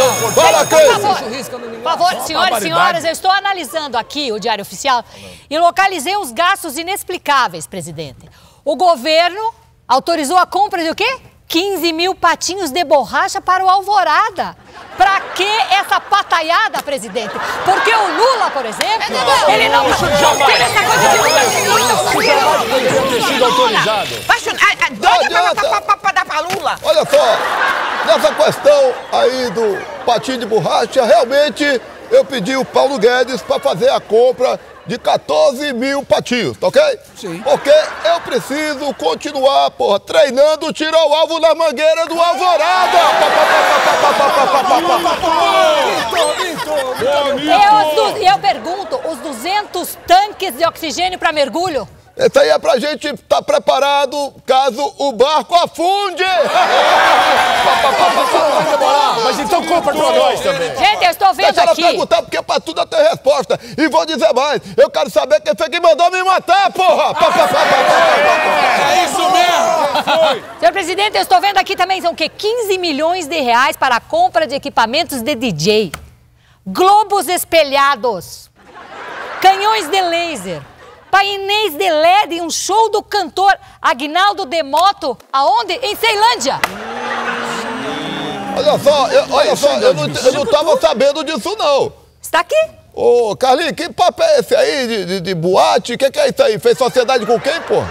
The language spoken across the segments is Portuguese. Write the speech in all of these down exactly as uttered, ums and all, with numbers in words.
Fala, Por favor, por favor, senhoras e senhoras, eu estou analisando aqui o Diário Oficial e localizei uns gastos inexplicáveis, presidente. O governo autorizou a compra de o quê? quinze mil patinhos de borracha para o Alvorada. Pra que essa pataiada, presidente? Porque o Lula, por exemplo, não, ele não... Isso jamais. Essa coisa de Lula... Isso jamais poderia ter sido autorizado. Doida pra, pra dar pra Lula. Olha só, nessa questão aí do patinho de borracha, realmente eu pedi o Paulo Guedes para fazer a compra de quatorze mil patinhos, tá ok? Sim. Porque eu preciso continuar, porra, treinando tirar o alvo na mangueira do Alvorada! E eu pergunto, os duzentos tanques de oxigênio para mergulho? Isso aí é pra gente estar preparado caso o barco afunde! Mas então compra pra nós também. Gente, eu estou vendo Deixa ela aqui... perguntar, porque pra tudo eu tenho resposta. E vou dizer mais, eu quero saber quem foi que mandou me matar, porra! É isso mesmo! Foi! Senhor presidente, eu estou vendo aqui também, são o quê? quinze milhões de reais para a compra de equipamentos de D J. Globos espelhados. Canhões de laser. Painéis de L E D e um show do cantor Aguinaldo de Moto, aonde? Em Ceilândia. Olha só, eu, olha só, eu não, eu não tava sabendo disso, não. Está aqui? Ô, Carlinhos, que papo é esse aí de, de, de boate? O que, que é isso aí? Fez sociedade com quem, porra?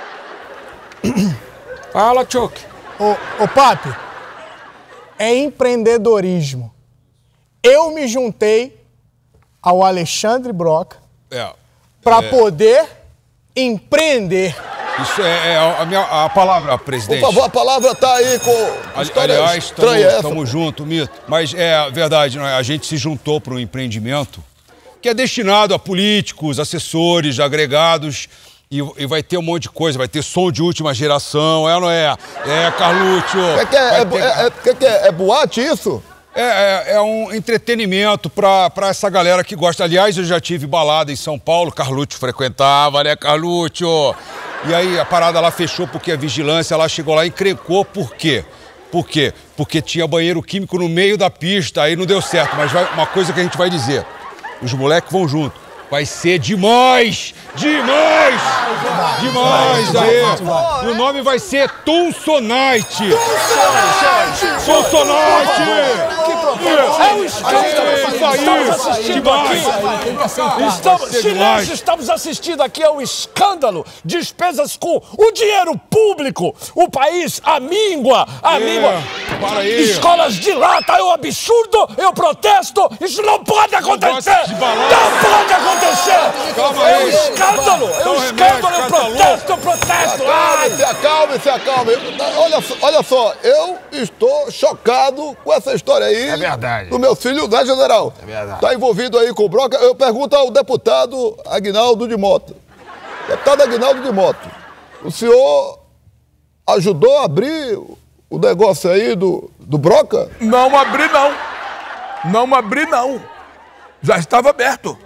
Fala, Chuck. Ô, ô, Papi, é empreendedorismo. Eu me juntei ao Alexandre Broca É. para é... poder empreender. Isso é, é a, minha, a palavra, presidente. Por favor, a palavra tá aí com... Aliás, estamos juntos, Mito. Mas é verdade, não é? A gente se juntou para um empreendimento que é destinado a políticos, assessores, agregados, e, e vai ter um monte de coisa, vai ter som de última geração, é ou não é? É, Carluccio. O que, que, é, é, ter... é, é, que, que é? É boate isso? É, é, é um entretenimento pra, pra essa galera que gosta. Aliás, eu já tive balada em São Paulo, Carluccio frequentava, né, Carluccio? E aí a parada lá fechou porque a vigilância lá chegou lá e encrencou. Por quê? Por quê? Porque tinha banheiro químico no meio da pista, aí não deu certo. Mas vai, uma coisa que a gente vai dizer, os moleques vão junto. Vai ser demais! Demais! Demais aí! E o nome vai ser Tonsonite! Tonsonite! É um escândalo! Estamos assistindo aqui! Estamos, silêncio! Estamos assistindo aqui ao escândalo! Despesas com o dinheiro público! O país amíngua! Amíngua! Para aí! Escolas de lata! É um absurdo! Eu protesto! Isso não pode acontecer! Não pode acontecer! Calma é aí. um escândalo! É um escândalo! Eu protesto! Eu protesto! Acalme, se acalme, se acalme. Olha, olha só, eu estou chocado com essa história aí. É verdade. Do meu filho, né, general? É verdade. Tá envolvido aí com o Broca. Eu pergunto ao deputado Aguinaldo de Moto. Deputado Aguinaldo de Moto, o senhor ajudou a abrir o negócio aí do, do Broca? Não abri, não. Não abri, não. Já estava aberto.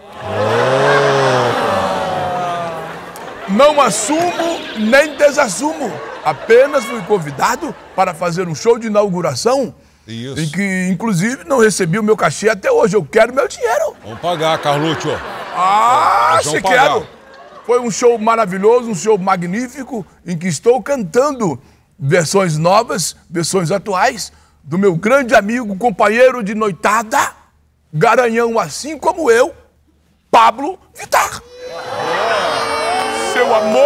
Não assumo nem desassumo. Apenas fui convidado para fazer um show de inauguração. Isso. Em que, inclusive, não recebi o meu cachê até hoje. Eu quero meu dinheiro. Vamos pagar, Carluccio. Ah, se quero. Foi um show maravilhoso, um show magnífico, em que estou cantando versões novas, versões atuais, do meu grande amigo, companheiro de noitada, garanhão assim como eu, Pablo Vittar. Seu amor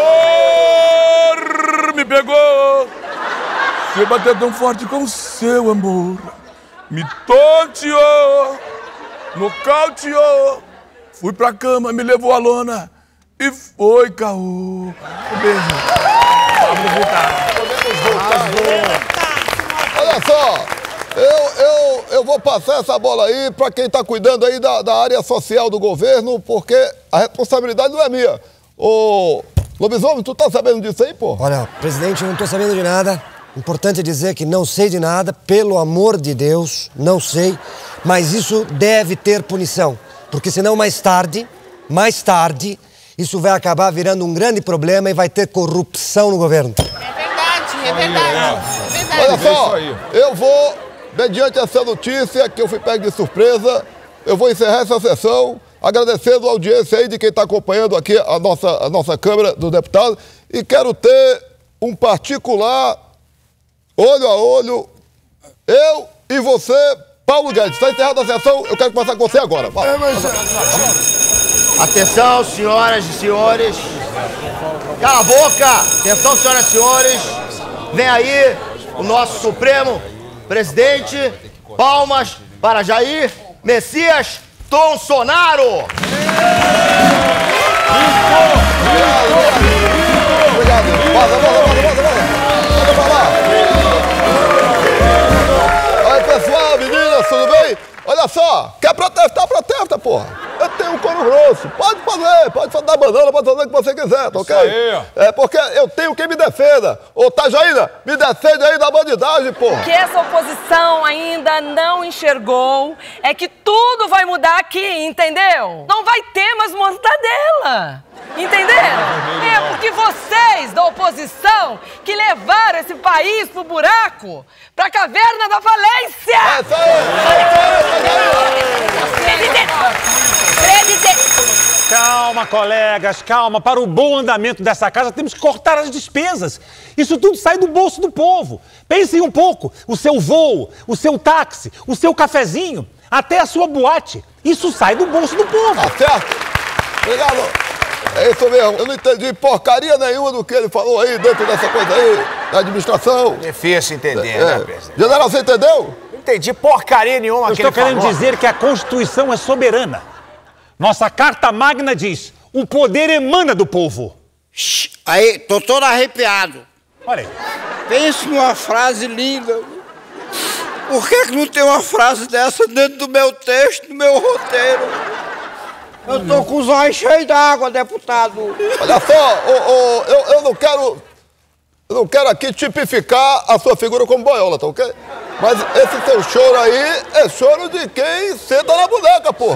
me pegou. Seu bater tão forte com seu amor me tonteou, nocauteou. Fui pra cama, me levou à lona e foi caô. Um beijo. Pablo Vittar. Olha só, eu, eu, eu vou passar essa bola aí pra quem tá cuidando aí da, da área social do governo, porque a responsabilidade não é minha. Ô, Lobisomem, tu tá sabendo disso aí, pô? Olha, presidente, eu não tô sabendo de nada. Importante dizer que não sei de nada, pelo amor de Deus, não sei. Mas isso deve ter punição. Porque senão mais tarde, mais tarde, isso vai acabar virando um grande problema e vai ter corrupção no governo. É verdade, é verdade. É verdade. Olha só, eu vou mediante essa notícia que eu fui pego de surpresa, eu vou encerrar essa sessão, agradecendo a audiência aí de quem está acompanhando aqui a nossa, a nossa Câmara dos Deputados, e quero ter um particular, olho a olho, eu e você, Paulo Guedes. Está encerrada a sessão, eu quero conversar com você agora. Vai. Atenção, senhoras e senhores. Cala a boca! Atenção, senhoras e senhores. Vem aí o nosso Supremo Presidente. Palmas para Jair Messias Bolsonaro. Obrigado. Volta, volta, volta, volta, volta. Volta pra lá. Aí, pessoal, meninas, tudo bem? Olha só, quer protestar, protesta, porra. Eu tenho um couro grosso. Pode fazer, pode dar banana, pode fazer o que você quiser, tá ok? Aí. É porque eu tenho quem me defenda. Ô, Tajaína, me defende aí da bandidagem, porra. O que essa oposição ainda não enxergou é que tudo vai mudar aqui, entendeu? Não vai ter mais mortadela. Entenderam? É porque vocês da oposição que levaram esse país pro buraco, pra caverna da falência! É isso aí! Presidente! Calma, colegas, calma. Para o bom andamento dessa casa, temos que cortar as despesas. Isso tudo sai do bolso do povo. Pensem um pouco. O seu voo, o seu táxi, o seu cafezinho, até a sua boate. Isso sai do bolso do povo. Tá certo? Obrigado. É isso mesmo. Eu não entendi porcaria nenhuma do que ele falou aí dentro dessa coisa aí, da administração. Difícil entender, é. né, presidente? General, você entendeu? Não entendi porcaria nenhuma Eu que estou ele falou. querendo dizer que a Constituição é soberana. Nossa Carta Magna diz: o poder emana do povo. Aí, tô todo arrepiado. Olha aí. Pense numa frase linda. Por que que não tem uma frase dessa dentro do meu texto, do meu roteiro? Eu tô com os olhos cheios d'água, deputado. Olha só, ô, ô, eu, eu não quero... Eu não quero aqui tipificar a sua figura como boiola, tá ok? Mas esse seu choro aí é choro de quem senta na boneca, porra.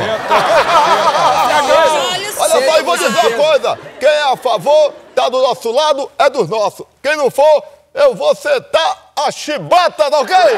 Olha só, e vou dizer uma coisa. Quem é a favor, tá do nosso lado, é dos nossos. Quem não for, eu vou sentar a chibata, tá ok?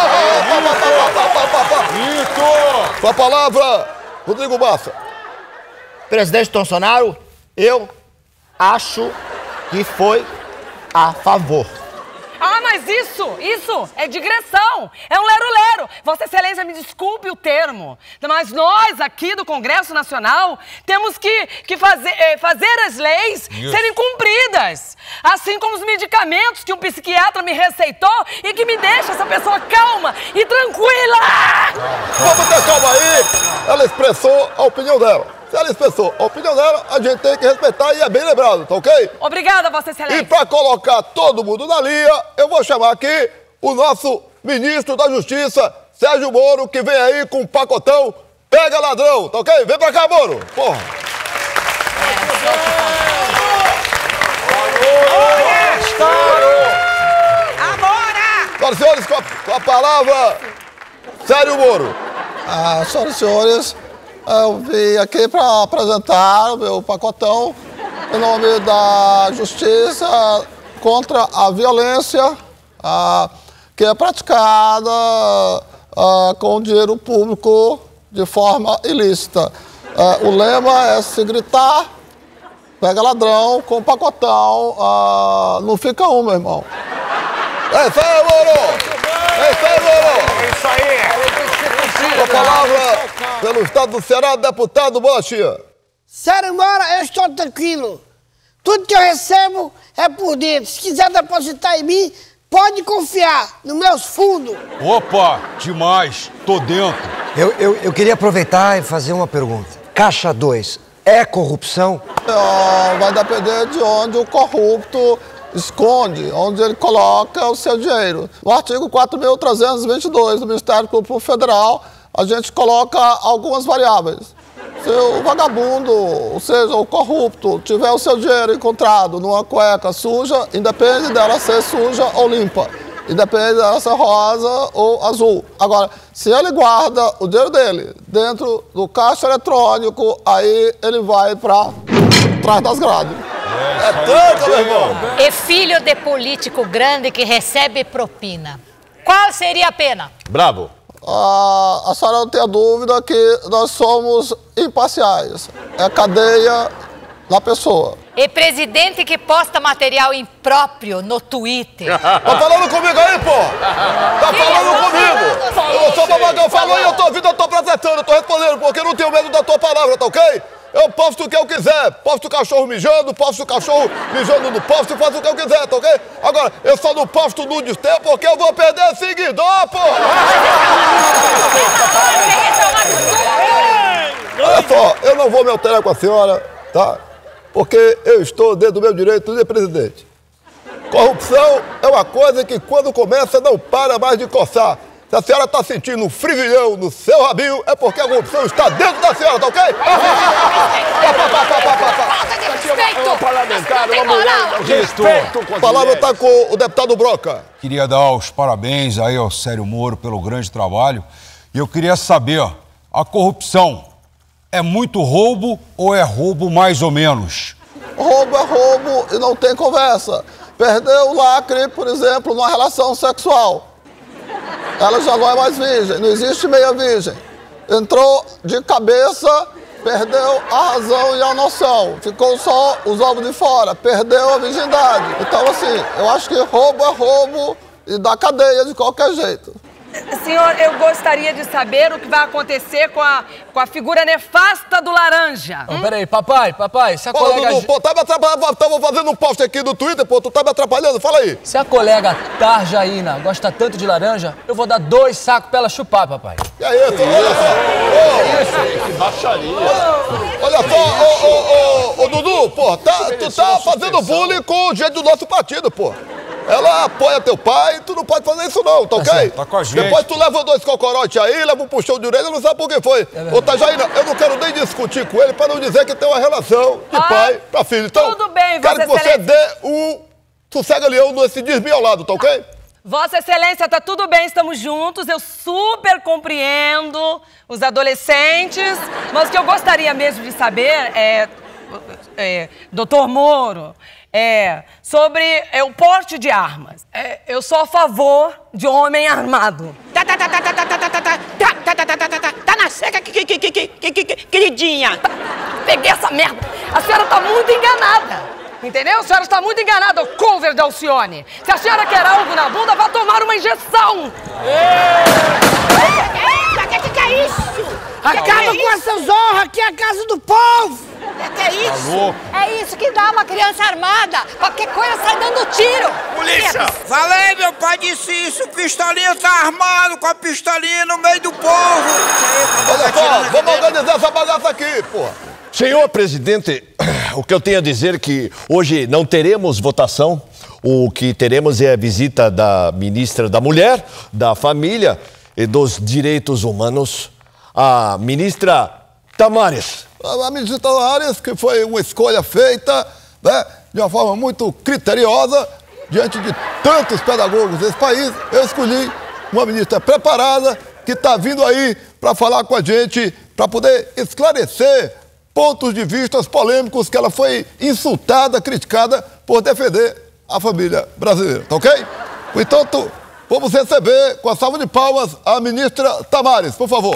Isso! Sua palavra, Rodrigo Massa. Presidente Bolsonaro, eu acho que foi a favor. Ah, mas isso, isso é digressão, é um lero-lero. Vossa Excelência, me desculpe o termo, mas nós aqui do Congresso Nacional temos que, que fazer, eh, fazer as leis Isso. serem cumpridas. Assim como os medicamentos que um psiquiatra me receitou e que me deixa essa pessoa calma e tranquila. Vamos ter calma aí. Ela expressou a opinião dela. Se ela expressou a opinião dela, a gente tem que respeitar e é bem lembrado, tá ok? Obrigada, Vossa Excelência. E para colocar todo mundo na linha, eu vou chamar aqui o nosso ministro da Justiça, Sérgio Moro, que vem aí com um pacotão Pega Ladrão, tá ok? Vem pra cá, Moro. Porra. Agora! Senhoras e senhores, com a, com a palavra, Sérgio Moro. Ah, senhoras e senhores, eu vim aqui para apresentar o meu pacotão em nome da justiça contra a violência ah, que é praticada ah, com dinheiro público de forma ilícita. Ah, o lema é se gritar, pega ladrão, com pacotão, ah, não fica um, meu irmão. É isso aí, Moro! É isso aí, Moro! É isso aí! Com a palavra, pelo Estado do Ceará, deputado Bolachinha. Sério, Moro, eu estou tranquilo. Tudo que eu recebo é por dentro. Se quiser depositar em mim, pode confiar nos meus fundos. Opa, demais. Tô dentro. Eu, eu, eu queria aproveitar e fazer uma pergunta. Caixa dois é corrupção? Ah, vai depender de onde o corrupto esconde, onde ele coloca o seu dinheiro. No artigo quatro mil trezentos e vinte e dois do Ministério Público Federal, a gente coloca algumas variáveis. Se o vagabundo, ou seja, o corrupto, tiver o seu dinheiro encontrado numa cueca suja, independe dela ser suja ou limpa. Independe dela ser rosa ou azul. Agora, se ele guarda o dinheiro dele dentro do caixa eletrônico, aí ele vai para trás das grades. É tanto, meu irmão. E filho de político grande que recebe propina. Qual seria a pena? Bravo. Ah, a senhora não tem a dúvida que nós somos imparciais. É cadeia na pessoa. E presidente que posta material impróprio no Twitter. Tá falando comigo aí, pô? Tá falando comigo? Falando, Eu sou babagão, falou e eu tô ouvindo, eu tô processando, eu tô respondendo, porque eu não tenho medo da tua palavra, tá ok? Eu posto o que eu quiser, posto o cachorro mijando, posto o cachorro mijando no posto, faço o que eu quiser, tá ok? Agora, eu só não posto nudes teu porque eu vou perder seguidor, pô! Olha só, eu não vou me alterar com a senhora, tá? Porque eu estou dentro do meu direito de presidente. Corrupção é uma coisa que quando começa não para mais de coçar. Se a senhora está sentindo um frivilhão no seu rabinho, é porque a corrupção está dentro da senhora, tá ok? Respeito! Parlamentar, Não tem uma mulher, moral. respeito com A as palavra mulheres. está com o deputado Broca. Queria dar os parabéns aí ao Célio Moro pelo grande trabalho. E eu queria saber, ó, a corrupção é muito roubo ou é roubo mais ou menos? Roubo é roubo e não tem conversa. Perdeu o lacre, por exemplo, numa relação sexual. Ela já não é mais virgem, não existe meia virgem. Entrou de cabeça, perdeu a razão e a noção. Ficou só os ovos de fora, perdeu a virgindade. Então, assim, eu acho que roubo é roubo e dá cadeia de qualquer jeito. Senhor, eu gostaria de saber o que vai acontecer com a, com a figura nefasta do Laranja. Não, peraí, papai, papai, se a Pô, colega... Dudu, pô, tá me atrapalhando, tava fazendo um post aqui no Twitter, pô, tu tá me atrapalhando, fala aí. Se a colega Tarjaína gosta tanto de laranja, eu vou dar dois sacos pra ela chupar, papai. E aí, isso, olha só. Que baixaria. Olha só, ô, ô, ô, ô, Dudu, pô, tá, tu tá fazendo bullying com o jeito do nosso partido, pô. Ela apoia teu pai, tu não pode fazer isso não, tá ok? Tá com a gente. Depois tu leva dois cocorotes aí, leva um puxão de orelha, não sabe por que foi. É Ô, Tajaína, eu não quero nem discutir com ele pra não dizer que tem uma relação de Ah, pai pra filho. Então, tudo bem, quero Vossa que você Excelência. dê um sossega-leão nesse desmiolado, tá ok? Vossa Excelência, tá tudo bem, estamos juntos, eu super compreendo os adolescentes, mas o que eu gostaria mesmo de saber é, é doutor Moro, é sobre é, o porte de armas. É, eu sou a favor de homem armado. Tá, tá, tá, tá, tá, tá, tá, tá, tá, tá, tá, tá, tá, tá, tá, tá na seca, que- que- que- que- que- que- que- queridinha. Peguei essa merda. A senhora tá muito enganada. Entendeu? A senhora está muito enganada, cover da Alcione. Se a senhora quer algo na bunda, vá tomar uma injeção. Eita, que que que é isso? Acaba com essas honras, aqui é a casa do povo. Que é isso? É isso que dá uma criança armada. Qualquer coisa sai dando tiro. Polícia! Falei, meu pai disse isso. O pistolinha tá armado com a pistolinha no meio do povo. Olha só, vamos organizar essa bagaça aqui, pô. Senhor presidente, o que eu tenho a dizer é que hoje não teremos votação. O que teremos é a visita da ministra da Mulher, da Família e dos Direitos Humanos, a ministra Damares. A ministra Damares, que foi uma escolha feita, né, de uma forma muito criteriosa, diante de tantos pedagogos desse país, eu escolhi uma ministra preparada, que está vindo aí para falar com a gente, para poder esclarecer pontos de vista polêmicos que ela foi insultada, criticada por defender a família brasileira, tá ok? Portanto, vamos receber, com a salva de palmas, a ministra Damares, por favor.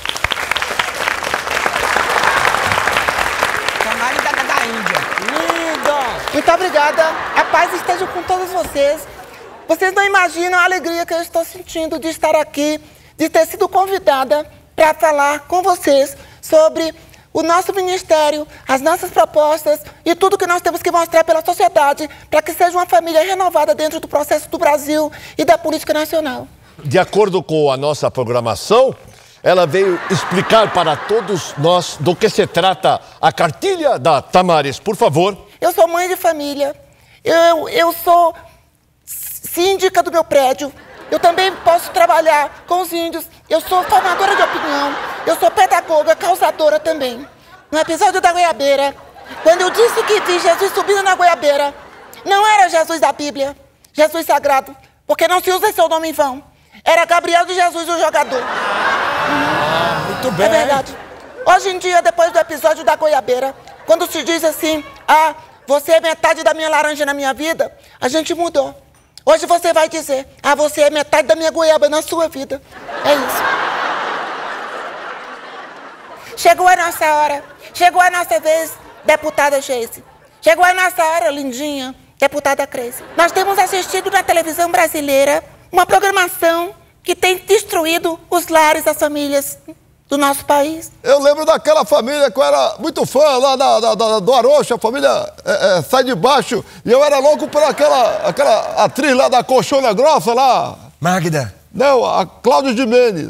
Muito obrigada. A paz esteja com todos vocês. Vocês não imaginam a alegria que eu estou sentindo de estar aqui, de ter sido convidada para falar com vocês sobre o nosso ministério, as nossas propostas e tudo que nós temos que mostrar pela sociedade para que seja uma família renovada dentro do processo do Brasil e da política nacional. De acordo com a nossa programação, ela veio explicar para todos nós do que se trata a cartilha da Damares, por favor. Eu sou mãe de família, eu, eu sou síndica do meu prédio, eu também posso trabalhar com os índios, eu sou formadora de opinião, eu sou pedagoga, causadora também. No episódio da goiabeira, quando eu disse que vi Jesus subindo na goiabeira, não era Jesus da Bíblia, Jesus sagrado, porque não se usa seu nome em vão. Era Gabriel de Jesus, o jogador. Ah, muito bem. É verdade. Hoje em dia, depois do episódio da goiabeira, quando se diz assim, ah, você é metade da minha laranja na minha vida, a gente mudou. Hoje você vai dizer, ah, você é metade da minha goiaba na sua vida. É isso. Chegou a nossa hora. Chegou a nossa vez, deputada Geise. Chegou a nossa hora, lindinha, deputada Cresce. Nós temos assistido na televisão brasileira uma programação que tem destruído os lares das famílias do nosso país. Eu lembro daquela família que eu era muito fã lá da, da, da, do Arocha, a família é, é, Sai de Baixo, e eu era louco por aquela, aquela atriz lá da Colchona Grossa lá. Magda. Não, a Cláudia Gimenez.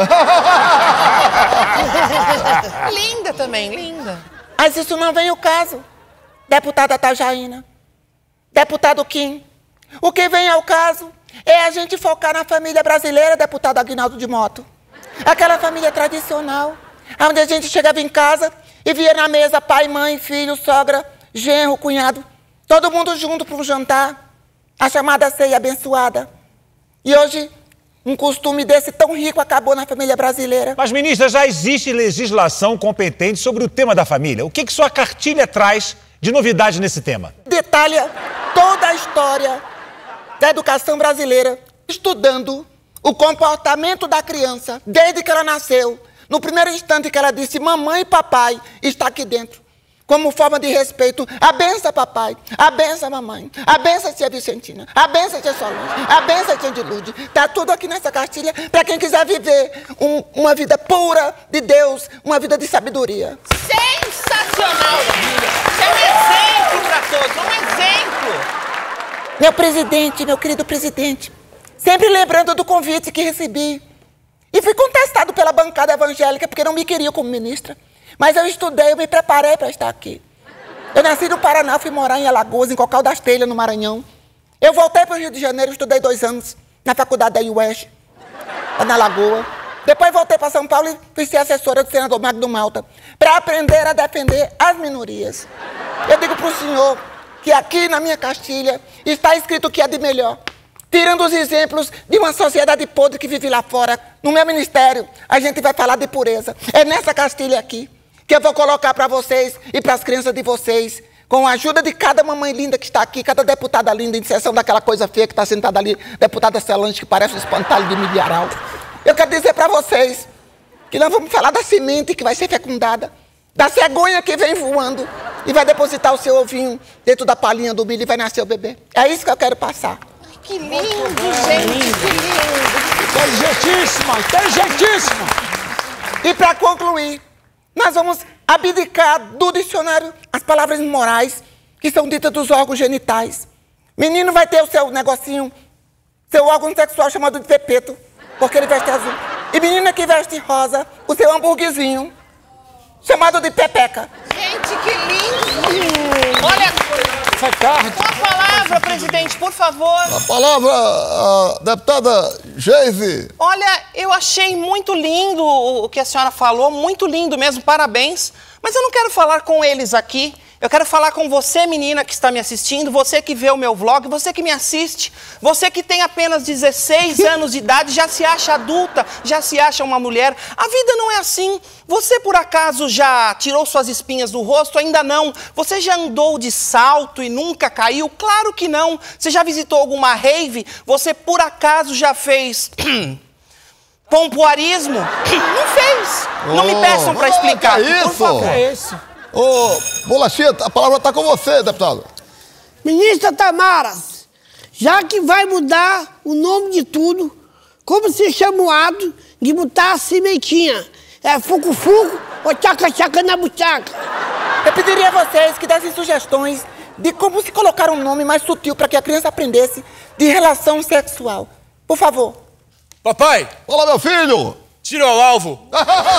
Linda também, linda. Mas isso não vem o caso, deputada Tajaína, deputado Kim. O que vem ao caso é a gente focar na família brasileira, deputado Aguinaldo de Moto. Aquela família tradicional, onde a gente chegava em casa e via na mesa pai, mãe, filho, sogra, genro, cunhado, todo mundo junto para um jantar, a chamada ceia abençoada. E hoje, um costume desse tão rico acabou na família brasileira. Mas, ministra, já existe legislação competente sobre o tema da família. O que que sua cartilha traz de novidade nesse tema? Detalha toda a história da educação brasileira, estudando o comportamento da criança desde que ela nasceu. No primeiro instante que ela disse, mamãe e papai está aqui dentro. Como forma de respeito, a benção papai, a benção mamãe, a benção tia Vicentina, a benção tia Solange, a benção tia de Lude. Está tudo aqui nessa cartilha para quem quiser viver um, uma vida pura de Deus, uma vida de sabedoria. Sensacional, filha! É um exemplo para todos, um exemplo! Meu presidente, meu querido presidente, sempre lembrando do convite que recebi. E fui contestado pela bancada evangélica porque não me queria como ministra. Mas eu estudei, eu me preparei para estar aqui. Eu nasci no Paraná, fui morar em Alagoas, em Cocal das Telhas, no Maranhão. Eu voltei para o Rio de Janeiro, estudei dois anos na faculdade da U E S, lá na Lagoa. Depois voltei para São Paulo e fui ser assessora do senador Magno Malta, para aprender a defender as minorias. Eu digo para o senhor que aqui na minha cartilha está escrito o que é de melhor. Tirando os exemplos de uma sociedade podre que vive lá fora, no meu ministério, a gente vai falar de pureza. É nessa cartilha aqui que eu vou colocar para vocês e para as crianças de vocês, com a ajuda de cada mamãe linda que está aqui, cada deputada linda, em exceção daquela coisa feia que está sentada ali, deputada Celange, que parece um espantalho de milharal. Eu quero dizer para vocês que nós vamos falar da semente que vai ser fecundada, da cegonha que vem voando e vai depositar o seu ovinho dentro da palhinha do milho e vai nascer o bebê. É isso que eu quero passar. Que lindo, gente, que lindo. Inteligentíssima, inteligentíssima. E para concluir, nós vamos abdicar do dicionário as palavras morais que são ditas dos órgãos genitais. Menino vai ter o seu negocinho, seu órgão sexual chamado de pepeto, porque ele veste azul. E menina que veste rosa, o seu hambúrguerzinho, chamado de pepeca. Gente, que lindo. Olha... Essa carta. Uma palavra, presidente, por favor. A palavra, a deputada Geise. Olha, eu achei muito lindo o que a senhora falou, muito lindo mesmo, parabéns. Mas eu não quero falar com eles aqui. Eu quero falar com você, menina, que está me assistindo, você que vê o meu vlog, você que me assiste, você que tem apenas dezesseis anos de idade, já se acha adulta, já se acha uma mulher. A vida não é assim. Você, por acaso, já tirou suas espinhas do rosto? Ainda não. Você já andou de salto e nunca caiu? Claro que não. Você já visitou alguma rave? Você, por acaso, já fez... pompoarismo? Não fez. Oh, não me peçam para explicar. É isso? Por favor. É isso. Ô, Bolachita, a palavra está com você, deputado. Ministra Tamaras, já que vai mudar o nome de tudo, como se chama o ato de botar a cimentinha? É fuco-fuco ou tchaca-tchaca na buchaca? Eu pediria a vocês que dessem sugestões de como se colocar um nome mais sutil para que a criança aprendesse de relação sexual. Por favor. Papai! Olá, meu filho! Tira o alvo!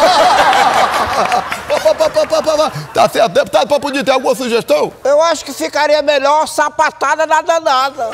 Tá certo, deputado, para poder ter alguma sugestão? Eu acho que ficaria melhor sapatada na danada.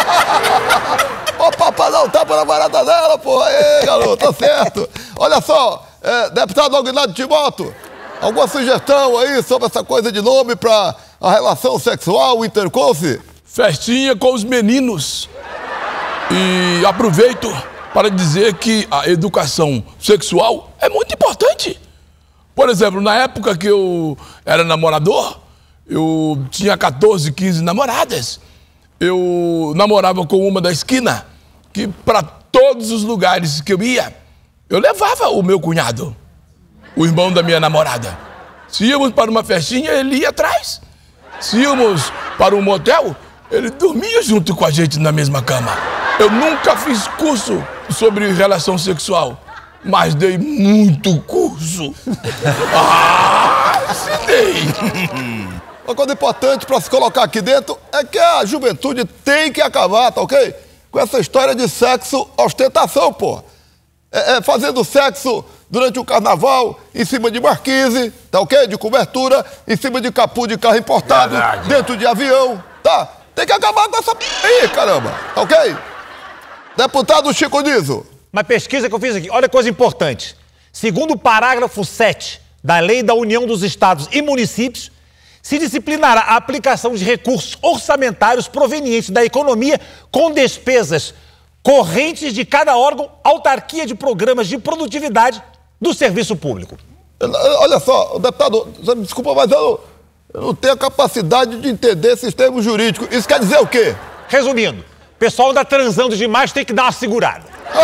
Ô, papai, não tapa na barata dela, porra. Ei, garoto, tá certo. Olha só, é, deputado Aguinaldo de Moto, alguma sugestão aí sobre essa coisa de nome para a relação sexual, o intercourse? Festinha com os meninos. E aproveito para dizer que a educação sexual é muito importante. Por exemplo, na época que eu era namorador, eu tinha quatorze, quinze namoradas. eu namorava com uma da esquina, que para todos os lugares que eu ia, eu levava o meu cunhado, o irmão da minha namorada. Se íamos para uma festinha, ele ia atrás. Se íamos para um motel, ele dormia junto com a gente na mesma cama. Eu nunca fiz curso sobre relação sexual, mas dei muito curso. Ah, se dei. Uma coisa importante para se colocar aqui dentro é que a juventude tem que acabar, tá ok? Com essa história de sexo ostentação, pô. É, é fazendo sexo durante o carnaval, em cima de marquise, tá ok? De cobertura, em cima de capô de carro importado, verdade, dentro de avião, tá? Tem que acabar com essa p... aí, caramba, tá ok? Deputado Chico Niso. Uma pesquisa que eu fiz aqui, olha que coisa importante. Segundo o parágrafo sete da Lei da União dos Estados e Municípios, se disciplinará a aplicação de recursos orçamentários provenientes da economia com despesas correntes de cada órgão, autarquia de programas de produtividade do serviço público. Olha só, deputado, desculpa, mas eu, eu não tenho a capacidade de entender esses termos jurídicos. Isso quer dizer o quê? Resumindo, o pessoal anda transando demais, tem que dar uma segurada.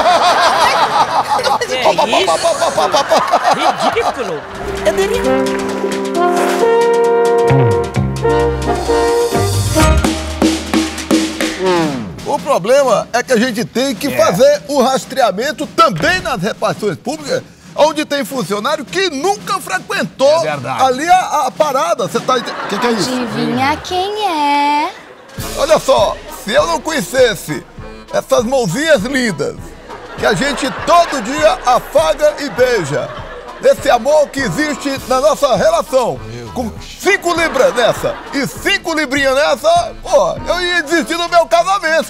Que isso? Ridículo. Eu diria... O problema é que a gente tem que yeah. fazer o rastreamento também nas repartições públicas, onde tem funcionário que nunca frequentou é ali a, a parada. Você tá entendendo? O que, que é isso? Adivinha quem é? Olha só, se eu não conhecesse essas mãozinhas lindas, que a gente todo dia afaga e beija, esse amor que existe na nossa relação, com cinco libras nessa e cinco librinhas nessa, pô, eu ia desistir do meu casamento.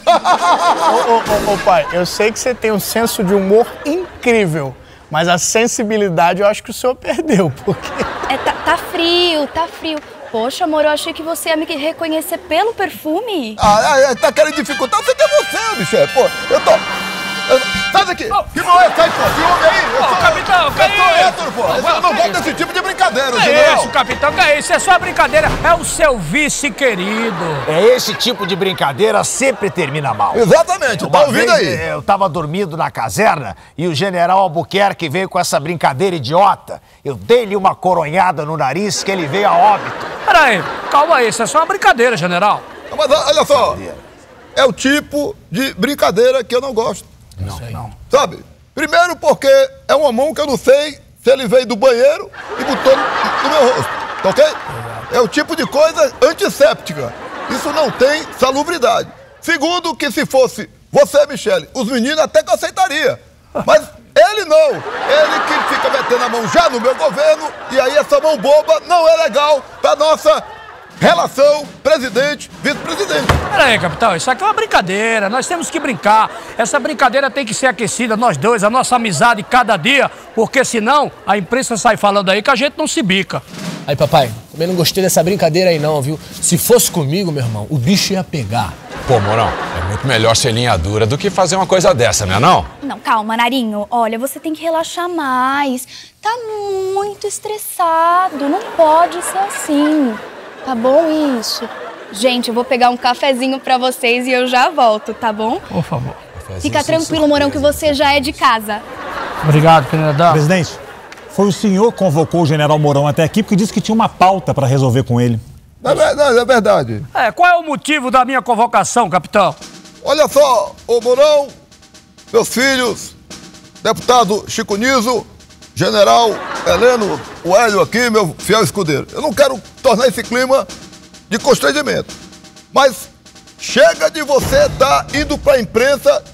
ô, ô, ô, pai, eu sei que você tem um senso de humor incrível, mas a sensibilidade eu acho que o senhor perdeu, porque... É, tá, tá frio, tá frio. Poxa, amor, eu achei que você ia me reconhecer pelo perfume. Ah, tá querendo dificultar? Você que é você, bicho. Pô, eu tô... Eu... Sai daqui! Oh. Que mal é? Sai, pô! Que homem aí! Eu Ô, sou... capitão, que eu sou é hétero, pô! Eu, eu não gosto desse tipo de brincadeira, que general! É isso, capitão, que é isso? É só brincadeira, é o seu vice querido! É esse tipo de brincadeira sempre termina mal. Exatamente, tá ouvindo aí? Eu tava dormindo na caserna e o general Albuquerque veio com essa brincadeira idiota. Eu dei-lhe uma coronhada no nariz que ele veio a óbito. Peraí, calma aí, isso é só uma brincadeira, general. Mas olha só, é o tipo de brincadeira que eu não gosto. Não, não. Sabe? Primeiro porque é uma mão que eu não sei se ele veio do banheiro e botou no, no meu rosto, tá ok? É o tipo de coisa antisséptica. Isso não tem salubridade. Segundo, que se fosse você, Michele, os meninos até que eu aceitaria. Mas ele não. Ele que fica metendo a mão já no meu governo e aí essa mão boba não é legal pra nossa relação presidente, vice-presidente. Peraí, capitão, isso aqui é uma brincadeira, nós temos que brincar. Essa brincadeira tem que ser aquecida, nós dois, a nossa amizade cada dia, porque senão a imprensa sai falando aí que a gente não se bica. Aí, papai, também não gostei dessa brincadeira aí não, viu? Se fosse comigo, meu irmão, o bicho ia pegar. Pô, Mourão, é muito melhor ser linha dura do que fazer uma coisa dessa, não é não? Não, calma, Narinho. Olha, você tem que relaxar mais. Tá muito estressado, não pode ser assim. Tá bom isso? Gente, eu vou pegar um cafezinho pra vocês e eu já volto, tá bom? Por favor. Fica tranquilo, Mourão, que você já é de casa. Obrigado, Peneira. Presidente, foi o senhor que convocou o general Mourão até aqui porque disse que tinha uma pauta pra resolver com ele. É verdade, é verdade. É, qual é o motivo da minha convocação, capitão? Olha só, ô Mourão, meus filhos, deputado Chico Niso, general Heleno, o Hélio aqui, meu fiel escudeiro. Eu não quero tornar esse clima de constrangimento, mas chega de você estar tá indo para a imprensa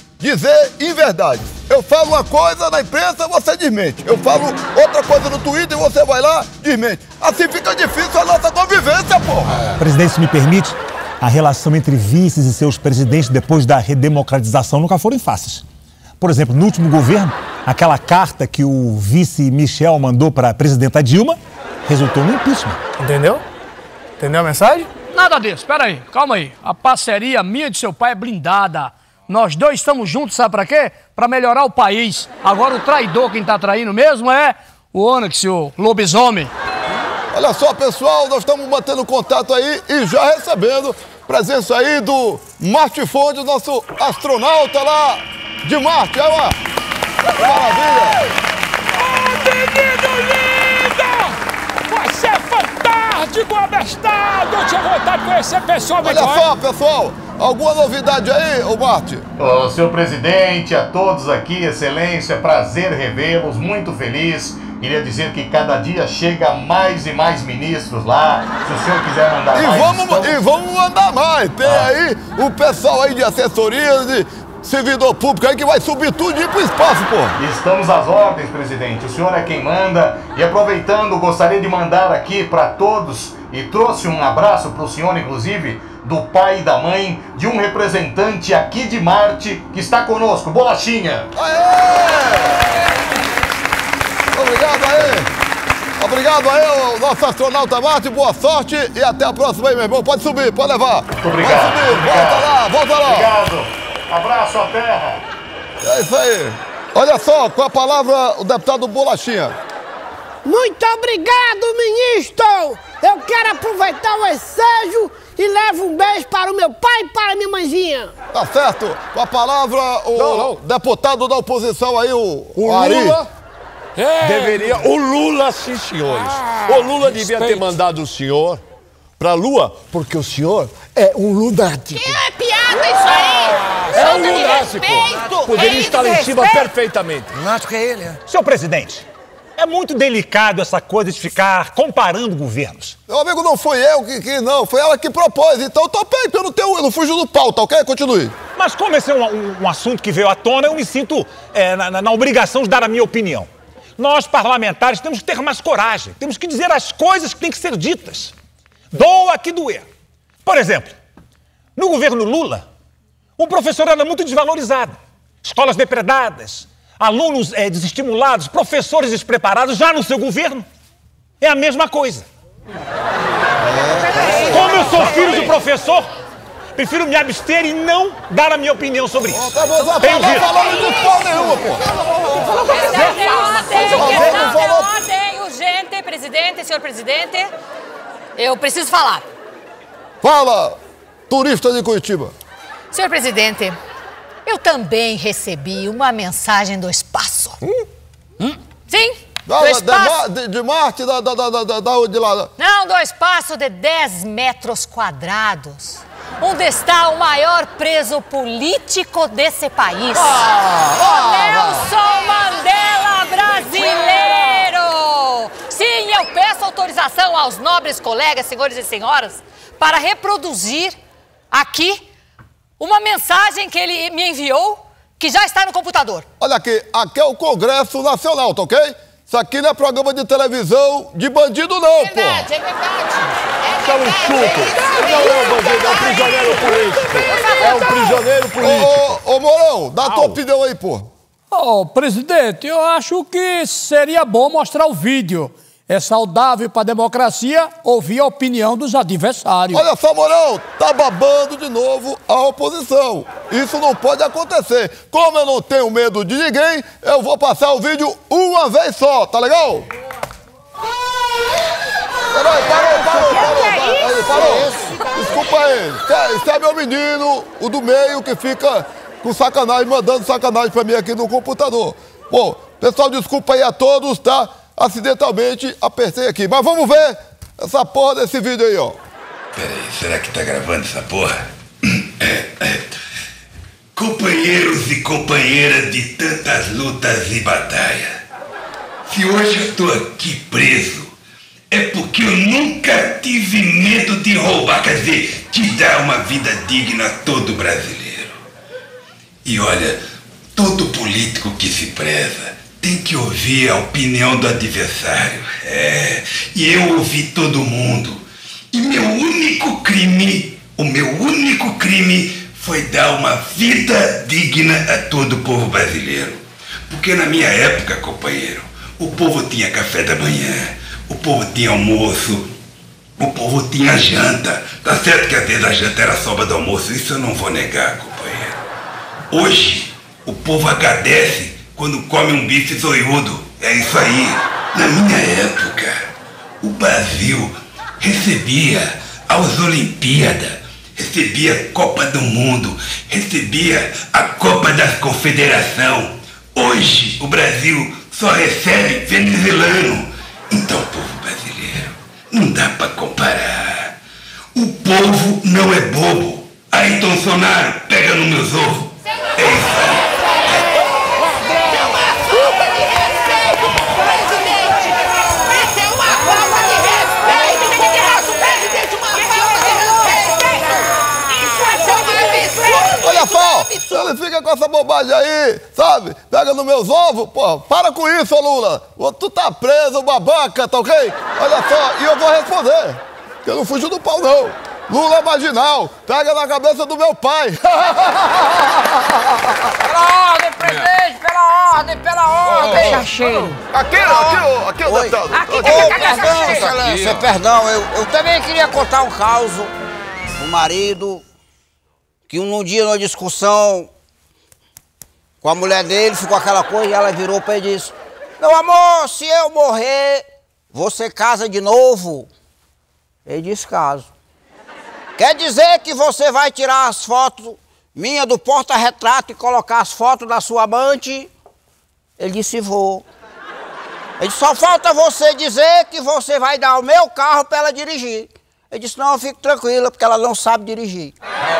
dizer inverdades. Eu falo uma coisa na imprensa, você desmente. Eu falo outra coisa no Twitter e você vai lá, desmente. Assim fica difícil a nossa convivência, porra. Presidente, se me permite, a relação entre vices e seus presidentes depois da redemocratização nunca foram fáceis. Por exemplo, no último governo, aquela carta que o vice Michel mandou para a presidenta Dilma resultou no impeachment. Entendeu? Entendeu a mensagem? Nada disso, peraí, calma aí. A parceria minha e de seu pai é blindada. Nós dois estamos juntos, sabe pra quê? Pra melhorar o país. Agora o traidor, quem tá traindo mesmo é o Onyx, o lobisomem. Olha só, pessoal, nós estamos mantendo contato aí e já recebendo presença aí do Marte Fonte, nosso astronauta lá de Marte. Olha lá. Maravilha. Ô, menino lindo! Vai ser fantástico, abestado! Eu tinha vontade de conhecer pessoalmente. Olha só, pessoal. Alguma novidade aí, ô Marte? Ô, senhor presidente, a todos aqui, excelência, prazer revê-los, muito feliz. Queria dizer que cada dia chega mais e mais ministros lá. Se o senhor quiser mandar e mais... Vamos, estamos... E vamos mandar mais. Tem ah. aí o pessoal aí de assessoria, de servidor público aí que vai subir tudo e ir pro espaço, pô. Estamos às ordens, presidente. O senhor é quem manda. E aproveitando, gostaria de mandar aqui para todos, e trouxe um abraço pro senhor, inclusive, do pai e da mãe de um representante aqui de Marte que está conosco, Bolachinha. Aê! Obrigado aí. Obrigado aí, o nosso astronauta Marte. Boa sorte e até a próxima aí, meu irmão. Pode subir, pode levar. Muito obrigado. Pode subir, obrigado. volta lá, volta lá. Obrigado. Abraço à terra. É isso aí. Olha só, com a palavra o deputado Bolachinha. Muito obrigado, ministro. Eu quero aproveitar o ensejo e levo um beijo para o meu pai e para a minha mãezinha. Tá certo. Com a palavra o não, não. deputado da oposição aí, o, o Ari. Lula. É. Deveria... O Lula, sim, senhores. Ah, o Lula devia ter mandado o senhor pra Lua, porque o senhor é um lunático. Que é piada isso aí? É um lunático. Respeito. Poderia estar lá em cima perfeitamente. Lunático é ele, é. Senhor presidente, é muito delicado essa coisa de ficar comparando governos. Meu amigo, não foi eu que quis, não. Foi ela que propôs. Então eu topei, porque eu não, tenho, eu não fujo do pau, tá ok? Continue. Mas como esse é um, um, um assunto que veio à tona, eu me sinto é, na, na, na obrigação de dar a minha opinião. Nós, parlamentares, temos que ter mais coragem. Temos que dizer as coisas que têm que ser ditas. Doa que doer. Por exemplo, no governo Lula, o professor era muito desvalorizado. Escolas depredadas, alunos é, desestimulados, professores despreparados. Já no seu governo, é a mesma coisa. Como eu sou filho de professor, prefiro me abster e não dar a minha opinião sobre isso. Tá bom, tá Tenho visto. falando de pau nenhuma, pô. Ordem, urgente, presidente, senhor presidente. Eu preciso falar. Fala, turista de Curitiba. Senhor presidente, eu também recebi uma mensagem do espaço. Hum? Hum? Sim, da, do espaço. De, de Marte, da, da, da, da, da, de lá. Não, do espaço de dez metros quadrados. Onde está o maior preso político desse país. Ah, o ah, Nelson Mandela brasileiro! Sim, eu peço autorização aos nobres colegas, senhores e senhoras, para reproduzir aqui uma mensagem que ele me enviou, que já está no computador. Olha aqui, aqui é o Congresso Nacional, tá ok? Isso aqui não é programa de televisão de bandido não, pô. É verdade, é verdade. Isso é um chupo. Não é um bandido, é um prisioneiro político. É um prisioneiro político. Ô, ô, ô Mourão, dá a tua opinião aí, pô. Ô, presidente, eu acho que seria bom mostrar o vídeo. É saudável para a democracia ouvir a opinião dos adversários. Olha só, Mourão, tá babando de novo a oposição. Isso não pode acontecer. Como eu não tenho medo de ninguém, eu vou passar o vídeo uma vez só, tá legal? Peraí, parou, parou, parou, parou, parou. Desculpa aí. Esse é meu menino, o do meio, que fica com sacanagem, mandando sacanagem pra mim aqui no computador. Bom, pessoal, desculpa aí a todos, tá? Acidentalmente apertei aqui. Mas vamos ver essa porra desse vídeo aí, ó. Peraí, será que tá gravando essa porra? Companheiros e companheiras de tantas lutas e batalhas, se hoje eu tô aqui preso, é porque eu nunca tive medo de roubar, quer dizer, de dar uma vida digna a todo brasileiro. E olha, todo político que se preza tem que ouvir a opinião do adversário. É, e eu ouvi todo mundo. E meu único crime, o meu único crime foi dar uma vida digna a todo o povo brasileiro. Porque na minha época, companheiro, o povo tinha café da manhã, o povo tinha almoço, o povo tinha janta. Tá certo que às vezes a janta era sobra do almoço, isso eu não vou negar, companheiro. Hoje, o povo agradece quando come um bife zoiudo. É isso aí. Na minha época, o Brasil recebia as Olimpíadas, recebia a Copa do Mundo, recebia a Copa da Confederação. Hoje, o Brasil só recebe venezuelano. Então, povo brasileiro, não dá pra comparar. O povo não é bobo. Ayrton Sonaro, pega no meus ovos. É isso aí. Olha só, ele fica com essa bobagem aí, sabe? Pega nos meus ovos, pô. Para com isso, ô Lula. Tu tá preso, babaca, tá ok? Olha só, e eu vou responder. Que eu não fujo do pau, não. Lula é marginal. Pega na cabeça do meu pai. Pela ordem, presidente, pela ordem, pela ordem. Cacheiro. Aqui, aqui, aqui, o deputado. Aqui, Ô, perdão, excelência, perdão. Eu, eu também queria contar um caos. O marido, que um dia, numa discussão com a mulher dele, ficou aquela coisa e ela virou pra ele e disse: meu amor, se eu morrer, você casa de novo? Ele disse: caso. Quer dizer que você vai tirar as fotos minhas do porta-retrato e colocar as fotos da sua amante? Ele disse: vou. Ele disse: só falta você dizer que você vai dar o meu carro para ela dirigir. Ele disse: não, fique tranquila, porque ela não sabe dirigir.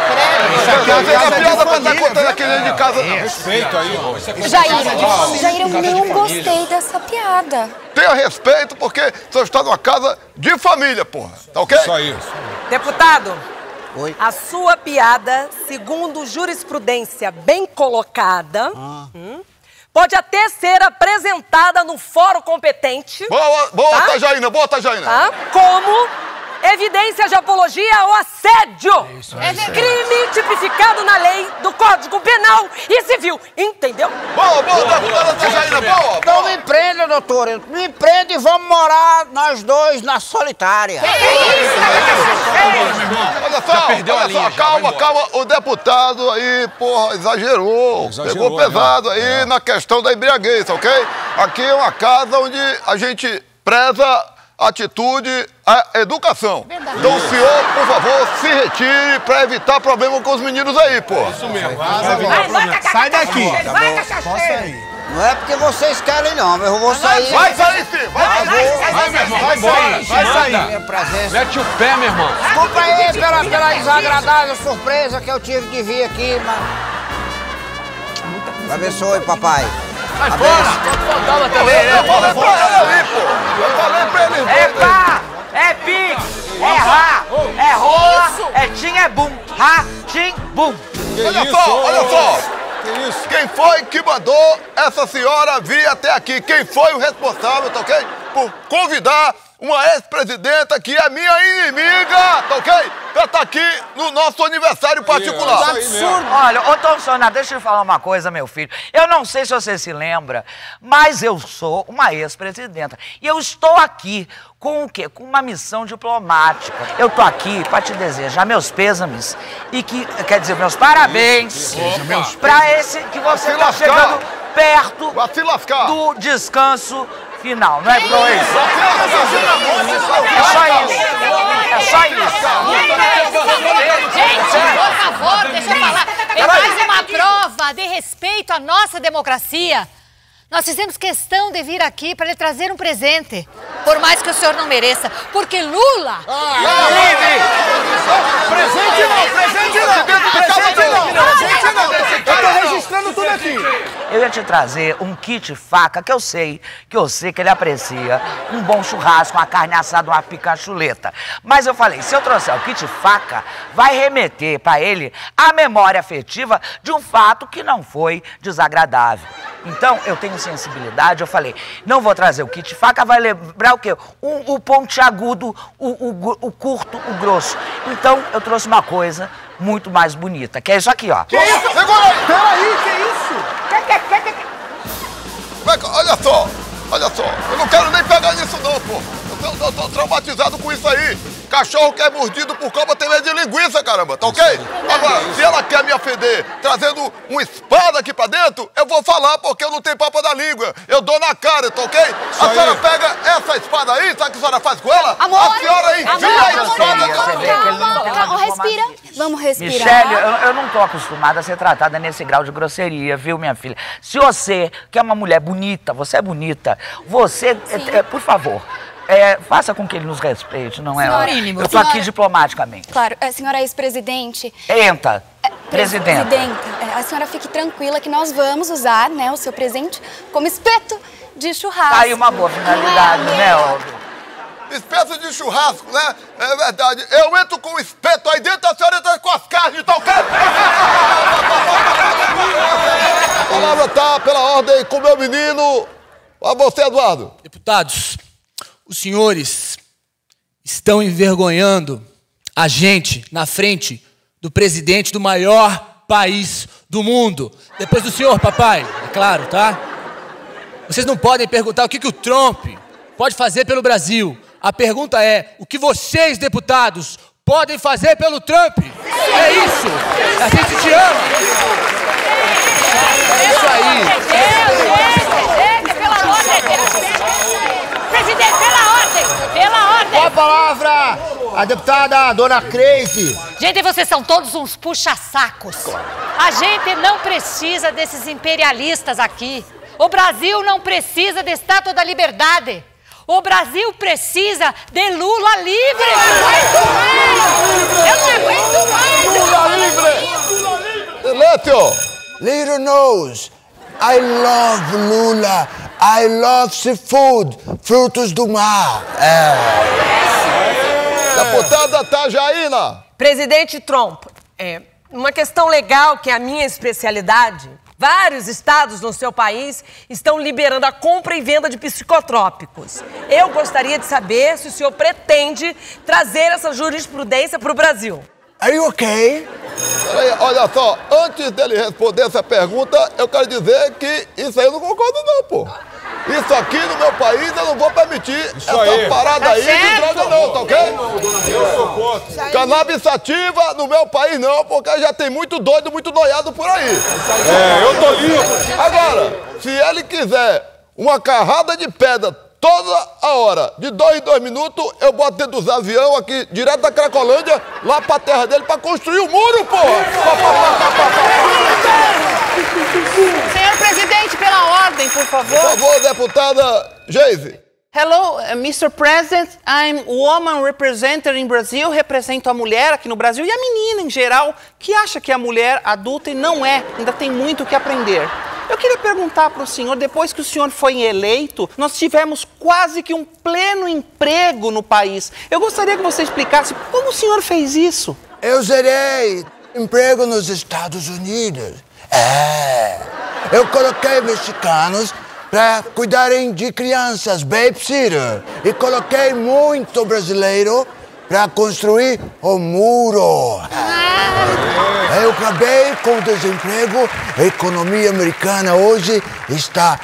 Respeito aí, Jair, Jair, eu não gostei dessa piada. Tenha respeito, porque você está numa casa de família, porra. Tá ok? Isso aí. Deputado, Oi? a sua piada, segundo jurisprudência bem colocada, Ah. hum, pode até ser apresentada no fórum competente. Boa, boa, tá? Tajaína, boa, Tajaína. Tá? Como evidência de apologia ao assédio. é Crime tipificado na lei do Código Penal e Civil. Entendeu? Boa, boa, deputada Tajaína, boa. Não me prenda, doutora. Me prenda e vamos morar nós dois na solitária. Olha só, olha só, calma, calma. O deputado aí, porra, exagerou. Exagerou, Pegou pesado né? aí É. na questão da embriaguez, ok? Aqui é uma casa onde a gente preza atitude, a educação. Então o senhor, por favor, se retire pra evitar problema com os meninos aí, pô. Isso mesmo. Sai daqui. Não é porque vocês querem, não, mas eu vou sair. Vai sair sim, vai sair. Vai, meu irmão, vai sair, vai sair. Minha presença. Mete o pé, meu irmão. Desculpa aí pela, pela desagradável surpresa que eu tive de vir aqui, mas... Abençoe, papai. Vai fora. Calma também, né? Eu falei pra ele ali, pô. Eu falei pra ele. É pá, é pix, é rá, é rola, é tim, é bum. Rá, tim, bum. Olha só, olha só. Quem foi que mandou essa senhora vir até aqui? Quem foi o responsável, tá ok? Por convidar uma ex-presidenta que é minha inimiga, tá ok? Pra estar aqui no nosso aniversário particular. Absurdo. Olha, ô Tom Sonar, deixa eu falar uma coisa, meu filho. Eu não sei se você se lembra, mas eu sou uma ex-presidenta. E eu estou aqui com o quê? Com uma missão diplomática. Eu tô aqui pra te desejar meus pêsames e que, quer dizer, meus parabéns pra esse que você tá chegando perto do descanso final. Não é só isso? É só isso. É só isso. Gente, por favor, deixa eu falar. É mais uma prova de respeito à nossa democracia. Nós fizemos questão de vir aqui para lhe trazer um presente, por mais que o senhor não mereça, porque Lula... Presente não, presente não, presente não, presente não. Eu tô registrando tudo aqui. Eu ia te trazer um kit faca, que eu sei, que eu sei que ele aprecia. Um bom churrasco, uma carne assada, uma picachuleta. Mas eu falei, se eu trouxer o kit faca, vai remeter pra ele a memória afetiva de um fato que não foi desagradável. Então, eu tenho sensibilidade, eu falei, não vou trazer o kit faca, vai lembrar o quê? O, o pontiagudo, o, o, o curto, o grosso. Então, eu trouxe uma coisa muito mais bonita, que é isso aqui, ó. Que isso? Segura aí! Peraí, que isso? Que, que, que, que... Olha só, olha só, eu não quero nem pegar nisso não, pô. Eu tô, eu tô traumatizado com isso aí. Cachorro que é mordido por cobra tem medo de linguiça, caramba, tá ok? Agora, se ela quer me ofender trazendo uma espada aqui pra dentro, eu vou falar porque eu não tenho papo da língua. Eu dou na cara, tá ok? A senhora pega essa espada aí, sabe o que a senhora faz com ela? Amor, a senhora enfia amor, a espada... Calma, calma, calma, respira. Vamos Vamos respirar. Michele, eu, eu não tô acostumada a ser tratada nesse grau de grosseria, viu, minha filha? Se você, que é uma mulher bonita, você é bonita, você, é, é, por favor, é, faça com que ele nos respeite, não é? Senhora, eu tô aqui senhora, diplomaticamente. Claro, a senhora ex-presidente. Entra, é, presidenta. Presidenta, é, a senhora fique tranquila que nós vamos usar, né, o seu presente como espeto de churrasco. Tá aí uma boa finalidade, é, né, ó? Espeto de churrasco, né? É verdade. Eu entro com o espeto aí dentro, a senhora entra com as carnes, tá ok? A palavra tá pela ordem com o meu menino. A você, Eduardo. Deputados, os senhores estão envergonhando a gente na frente do presidente do maior país do mundo. Depois do senhor, papai, é claro, tá? Vocês não podem perguntar o que, que o Trump pode fazer pelo Brasil. A pergunta é, o que vocês, deputados, podem fazer pelo Trump? É isso! A gente te ama! É isso aí! Pela ordem! Presidente, pela ordem! Pela ordem! Com a palavra, a deputada Dona Crazy. Gente, vocês são todos uns puxa-sacos. A gente não precisa desses imperialistas aqui. O Brasil não precisa de Estátua da Liberdade. O Brasil precisa de Lula livre! Eu não aguento mais! Lula livre! Silêncio! Little knows, I love Lula, I love seafood, frutos do mar. É. Deputada Tajaína. Presidente Trump, é, uma questão legal que é a minha especialidade. Vários estados no seu país estão liberando a compra e venda de psicotrópicos. Eu gostaria de saber se o senhor pretende trazer essa jurisprudência para o Brasil. Are you okay? Peraí, olha só, antes dele responder essa pergunta, eu quero dizer que isso aí eu não concordo não, pô. Isso aqui no meu país eu não vou permitir Isso essa aí. parada Tá aí certo. de droga não, tá ok? Eu sou contra. Cannabis sativa no meu país não, porque já tem muito doido, muito noiado por aí. É, eu tô limpo. Agora, se ele quiser uma carrada de pedra toda a hora, de dois em dois minutos, eu boto dentro dos aviões aqui, direto da Cracolândia, lá pra terra dele, pra construir o muro, porra! Senhor presidente, pela ordem, por favor. Por favor, deputada Geise. Hello, uh, mister President. I'm woman representative in Brazil. Represento a mulher aqui no Brasil e a menina em geral, que acha que é mulher adulta e não é. Ainda tem muito o que aprender. Eu queria perguntar para o senhor, depois que o senhor foi eleito, nós tivemos quase que um pleno emprego no país. Eu gostaria que você explicasse como o senhor fez isso. Eu gerei emprego nos Estados Unidos. É. Eu coloquei mexicanos para cuidarem de crianças, babysitter. E coloquei muito brasileiro para construir o muro. Eu acabei com o desemprego. A economia americana hoje está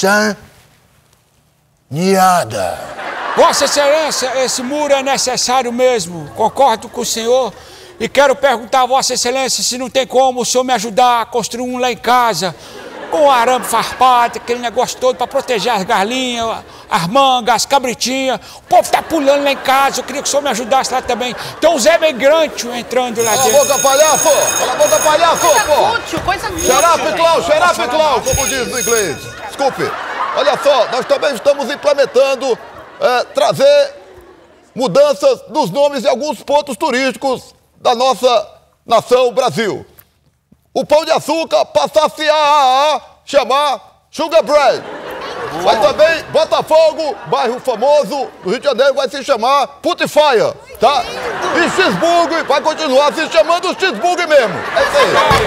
saneada. Vossa Excelência, esse muro é necessário mesmo. Concordo com o senhor. E quero perguntar a Vossa Excelência se não tem como o senhor me ajudar a construir um lá em casa. Com arame farpado, aquele negócio todo para proteger as galinhas, as mangas, as cabritinhas. O povo tá pulando lá em casa, eu queria que o senhor me ajudasse lá também. Tem um Zé Migrante entrando lá Cala dentro. a boca, palhaço! Cala a boca, palhaço, Coisa pô! fútil, coisa fútil. Shut up, Clau, shut up, Posso Clau, falar? como diz no inglês. Desculpe. Olha só, nós também estamos implementando, é, trazer mudanças nos nomes de alguns pontos turísticos da nossa nação Brasil. O Pão de Açúcar passasse a chamar Sugar Bread. Mas também Botafogo, bairro famoso do Rio de Janeiro, vai se chamar Putify, tá? E Cheeseburger vai continuar se chamando Cheeseburger mesmo. É isso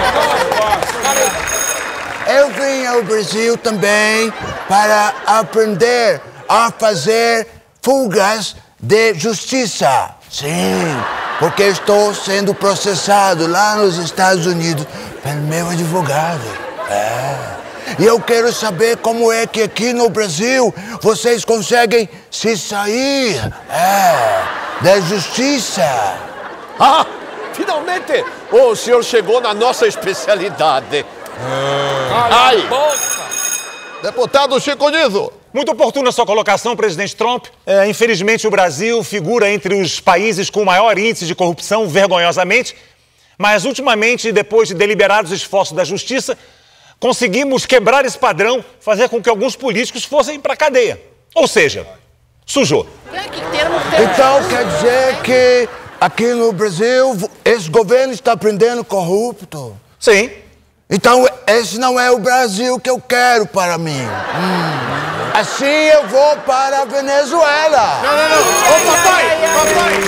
aí. Eu vim ao Brasil também para aprender a fazer fugas de justiça. Sim, porque estou sendo processado lá nos Estados Unidos pelo meu advogado. É. E eu quero saber como é que aqui no Brasil vocês conseguem se sair é, da justiça. Ah, finalmente o senhor chegou na nossa especialidade. Ai. Deputado Chico Niso. Muito oportuna a sua colocação, presidente Trump. É, infelizmente, o Brasil figura entre os países com maior índice de corrupção, vergonhosamente. Mas, ultimamente, depois de deliberados esforços da Justiça, conseguimos quebrar esse padrão, fazer com que alguns políticos fossem para a cadeia. Ou seja, sujou. Então quer dizer que aqui no Brasil esse governo está prendendo corrupto? Sim. Então esse não é o Brasil que eu quero para mim. Hum. Assim eu vou para a Venezuela. Não, não, não. Ô, papai, papai.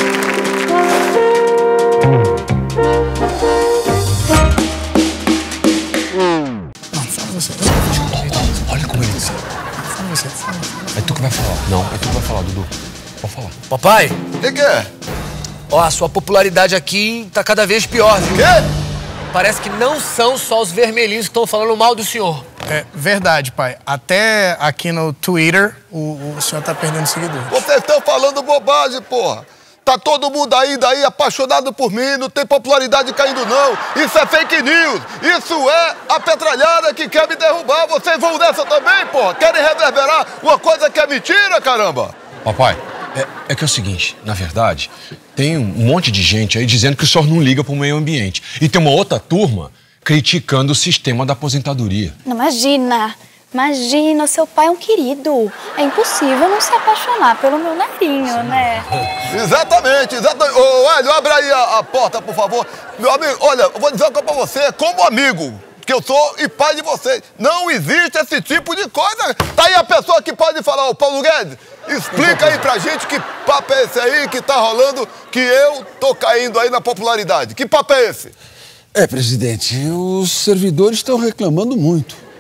Olha como ele disse. Fala você, fala. É tu que vai falar. Não, é tu que vai falar, Dudu. Pode falar. Papai! O que, que é? Ó, a sua popularidade aqui tá cada vez pior, viu? Quê? Parece que não são só os vermelhinhos que estão falando mal do senhor. É verdade, pai. Até aqui no Twitter, o, o senhor tá perdendo seguidor. Vocês estão falando bobagem, porra. Tá todo mundo aí, daí, apaixonado por mim, não tem popularidade caindo, não. Isso é fake news. Isso é a petralhada que quer me derrubar. Vocês vão nessa também, porra. Querem reverberar uma coisa que é mentira, caramba. Papai, é, é que é o seguinte, na verdade, tem um monte de gente aí dizendo que o senhor não liga pro meio ambiente. E tem uma outra turma criticando o sistema da aposentadoria. Não, imagina. Imagina, seu pai é um querido. É impossível não se apaixonar pelo meu netinho, né? Exatamente, exatamente. Ô, Hélio, abre aí a, a porta, por favor. Meu amigo, olha, eu vou dizer uma coisa pra você, como amigo que eu sou e pai de vocês. Não existe esse tipo de coisa. Tá aí a pessoa que pode falar, ô Paulo Guedes, explica aí pra gente que papo é esse aí que tá rolando, que eu tô caindo aí na popularidade. Que papo é esse? É, presidente, os servidores estão reclamando muito.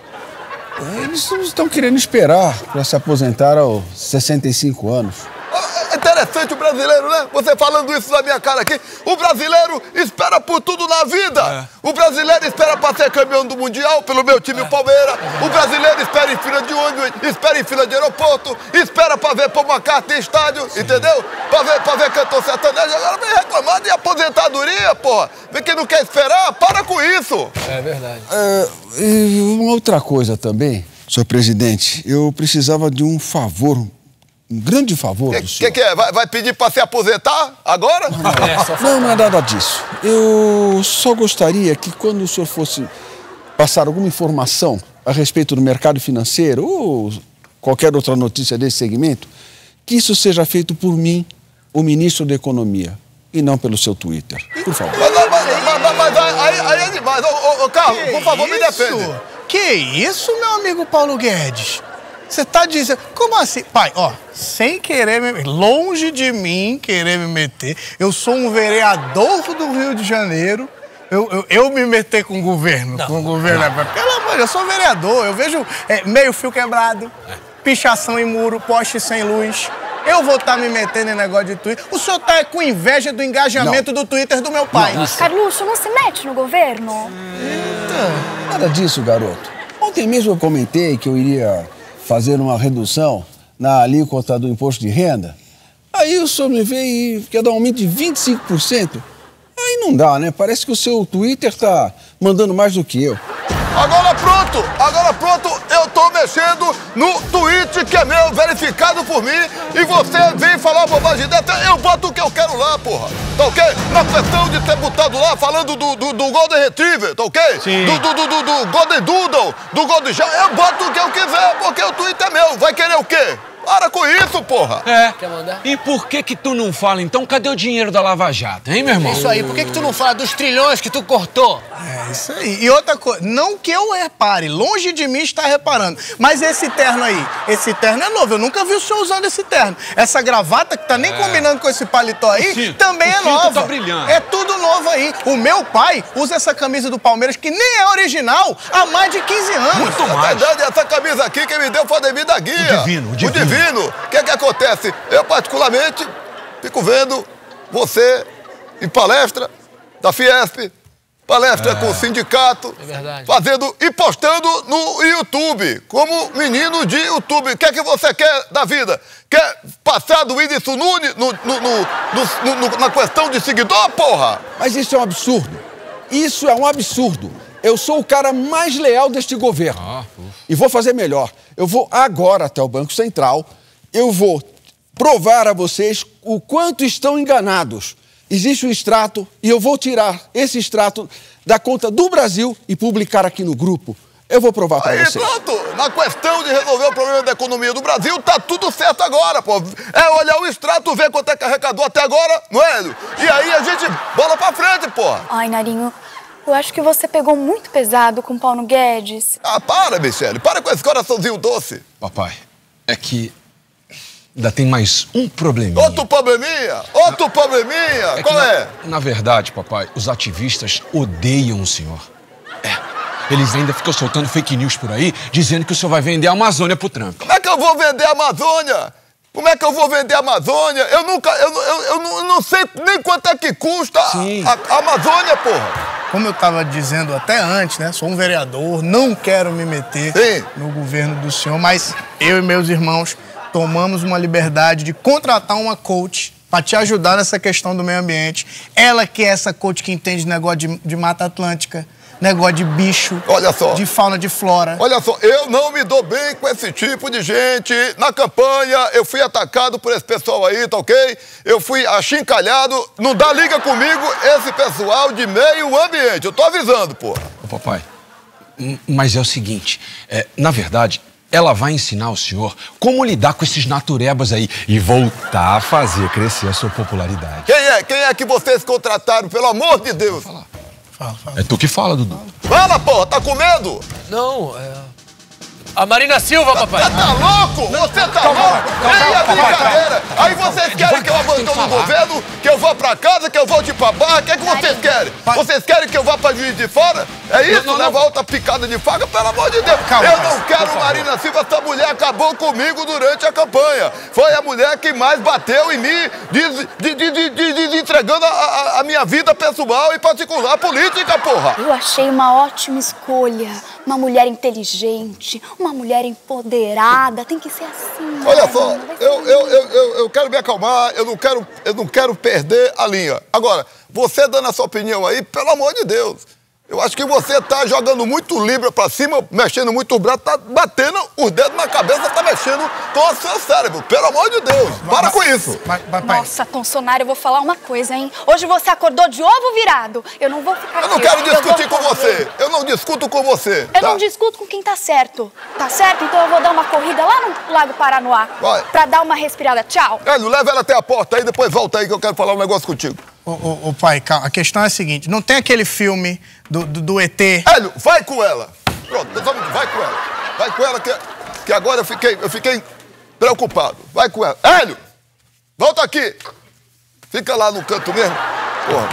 Eles não estão querendo esperar para se aposentar aos sessenta e cinco anos. É interessante o brasileiro, né? Você falando isso na minha cara aqui. O brasileiro espera por tudo na vida. É. O brasileiro espera para ser campeão do Mundial pelo meu time, é. o Palmeiras. É. O brasileiro espera em fila de ônibus, espera em fila de aeroporto, espera para ver pôr uma carta em estádio, Sim. entendeu? Para ver, pra ver cantor sertanejo. Agora vem reclamar de aposentadoria, porra. Vem quem não quer esperar, para com isso. É verdade. É, e uma outra coisa também, senhor presidente, eu precisava de um favor. Um grande favor que, do senhor. O que, que é? Vai, vai pedir para se aposentar agora? Não, não, não é nada disso. Eu só gostaria que quando o senhor fosse passar alguma informação a respeito do mercado financeiro ou qualquer outra notícia desse segmento, que isso seja feito por mim, o ministro da Economia, e não pelo seu Twitter. Por favor. Mas, mas, mas, mas, mas aí, aí é demais. Ô, ô, ô Carlos, que por favor, isso? me defende. Que isso, meu amigo Paulo Guedes? Você tá dizendo... Como assim? Pai, ó, sem querer me... Longe de mim querer me meter. Eu sou um vereador do Rio de Janeiro. Eu, eu, eu me meter com o governo. Não. Com o governo. Não. Pelo amor de Deus, eu sou vereador. Eu vejo é, meio fio quebrado, é. pichação em muro, poste sem luz. Eu vou estar tá me metendo em negócio de Twitter. O senhor tá com inveja do engajamento não. do Twitter do meu pai. Não, Carluxo, não se mete no governo. Eita. Nada disso, garoto. Ontem mesmo eu comentei que eu iria fazer uma redução na alíquota do imposto de renda. Aí o senhor me veio e quer dar um aumento de vinte e cinco por cento. Aí não dá, né? Parece que o seu Twitter tá mandando mais do que eu. Agora pronto, agora pronto, eu tô mexendo no tweet que é meu, verificado por mim, e você vem falar bobagem dessa, eu boto o que eu quero lá, porra, tá ok? Na questão de ter botado lá, falando do, do, do Golden Retriever, tá ok? Sim. Do, do, do, do, do Golden Doodle, do Golden Shower, eu boto o que eu quiser, porque o tweet é meu, vai querer o quê? Para com isso, porra! É. Quer mandar? E por que que tu não fala, então, cadê o dinheiro da Lava Jato, hein, meu irmão? Isso aí, por que que tu não fala dos trilhões que tu cortou? É, isso aí. E outra coisa, não que eu repare, longe de mim estar reparando, mas esse terno aí, esse terno é novo, eu nunca vi o senhor usando esse terno. Essa gravata, que tá nem é. combinando com esse paletó aí, cinto, também é nova. Tá brilhando. É tudo novo aí. O meu pai usa essa camisa do Palmeiras, que nem é original, há mais de quinze anos. Muito mais. É verdade, essa camisa aqui que me deu foi o Ademir da Guia. O divino, o divino. O divino. O que é que acontece? Eu, particularmente, fico vendo você em palestra da Fiesp, palestra é. com o sindicato, é fazendo e postando no YouTube, como menino de YouTube. O que é que você quer da vida? Quer passar do Whindersson Nunes no, no, no, no, no, na questão de seguidor, porra? Mas isso é um absurdo. Isso é um absurdo. Eu sou o cara mais leal deste governo. Ah, e vou fazer melhor. Eu vou agora até o Banco Central. Eu vou provar a vocês o quanto estão enganados. existe um extrato e eu vou tirar esse extrato da conta do Brasil e publicar aqui no grupo. Eu vou provar pra Aí, vocês. pronto. Na questão de resolver o problema da economia do Brasil, tá tudo certo agora, pô. É olhar o extrato, ver quanto é que arrecadou até agora, não é, Hélio? E aí a gente bola pra frente, pô. Ai, Narinho, eu acho que você pegou muito pesado com o Paulo Guedes. Ah, para, Michele. Para com esse coraçãozinho doce. Papai, é que ainda tem mais um probleminha. Outro probleminha? Outro probleminha? É Qual na, é? Na verdade, papai, os ativistas odeiam o senhor. É. Eles ainda ficam soltando fake news por aí, dizendo que o senhor vai vender a Amazônia pro Trump. Como é que eu vou vender a Amazônia? Como é que eu vou vender a Amazônia? Eu nunca, eu, eu, eu, não, eu não sei nem quanto é que custa a, a Amazônia, porra. Como eu estava dizendo até antes, né? Sou um vereador, não quero me meter Sim. no governo do senhor, mas eu e meus irmãos tomamos uma liberdade de contratar uma coach para te ajudar nessa questão do meio ambiente. Ela que é essa coach que entende negócio de, de Mata Atlântica, negócio de bicho, olha só, de fauna, de flora. Olha só, eu não me dou bem com esse tipo de gente. Na campanha, eu fui atacado por esse pessoal aí, tá ok? Eu fui achincalhado. Não dá liga comigo esse pessoal de meio ambiente. Eu tô avisando, porra. Ô, papai, mas é o seguinte, é, na verdade, ela vai ensinar o senhor como lidar com esses naturebas aí e voltar a fazer crescer a sua popularidade. Quem é? Quem é que vocês contrataram, pelo amor de Deus? Fala, fala. É tu que fala, Dudu. Fala, porra, tá com medo? Não, é... A Marina Silva, papai. Você tá louco? Você tá calma, louco? calma, Aí a calma, brincadeira. Aí vocês querem que eu abandone o governo, que eu vá pra casa, que eu volte pra barra? O que é que vocês querem? Vocês querem que eu vá pra Juiz de Fora? É isso? Não, não, Levar outra picada de faca? Pelo amor de Deus. Calma, eu não quero Marina Silva. Essa mulher acabou comigo durante a campanha. Foi a mulher que mais bateu em mim, des, de, de, de, de, de, entregando a, a, a minha vida pessoal e particular política, porra. Eu achei uma ótima escolha. Uma mulher inteligente, uma mulher empoderada, tem que ser assim. Olha só, eu, eu, eu, eu, eu quero me acalmar, eu não quero, eu não quero perder a linha. Agora, você dando a sua opinião aí, pelo amor de Deus, eu acho que você tá jogando muito Libra pra cima, mexendo muito o braço, tá batendo os dedos na cabeça, tá mexendo com o seu cérebro. Pelo amor de Deus, para com isso. Nossa, Tonsonário, eu vou falar uma coisa, hein? Hoje você acordou de ovo virado. Eu não vou ficar Eu não aqui. quero discutir eu com você. Eu não discuto com você. Eu tá? não discuto com quem tá certo. Tá certo? Então eu vou dar uma corrida lá no Lago Paranoá. Vai. Pra dar uma respirada. Tchau. Hélio, leva ela até a porta aí, depois volta aí que eu quero falar um negócio contigo. Ô, ô, ô, pai, calma. A questão é a seguinte. Não tem aquele filme do, do, do E T... Hélio, vai com ela. Pronto, vai com ela. Vai com ela que, que agora eu fiquei, eu fiquei preocupado. Vai com ela. Hélio, volta aqui. Fica lá no canto mesmo. Porra,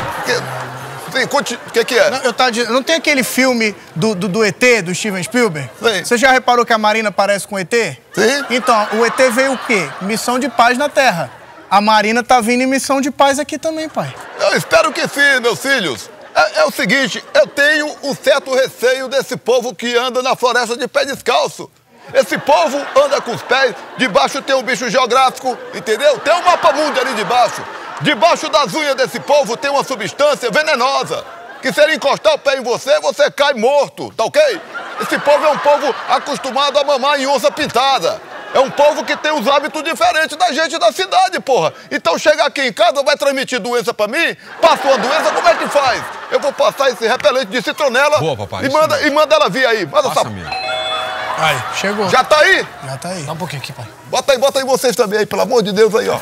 o que, que é? Não, eu tava dizendo, não tem aquele filme do, do, do E T, do Steven Spielberg? Sim. Você já reparou que a Marina parece com o E T? Sim. Então, o E T veio o quê? Missão de paz na Terra. A Marina tá vindo em missão de paz aqui também, pai. Eu espero que sim, meus filhos. É, é o seguinte, eu tenho um certo receio desse povo que anda na floresta de pé descalço. Esse povo anda com os pés, debaixo tem um bicho geográfico, entendeu? Tem um mapa mundo ali debaixo. Debaixo das unhas desse povo tem uma substância venenosa, que se ele encostar o pé em você, você cai morto, tá ok? Esse povo é um povo acostumado a mamar em onça pintada. É um povo que tem uns hábitos diferentes da gente da cidade, porra. Então chega aqui em casa, vai transmitir doença pra mim, passa uma doença, como é que faz? Eu vou passar esse repelente de citronela. Boa, papai, e, manda, e manda ela vir aí. Manda Passa essa... mesmo. Aí, chegou. Já tá aí? Já tá aí. Dá um pouquinho aqui, pai. Bota aí, bota aí vocês também aí, pelo amor de Deus aí, ó.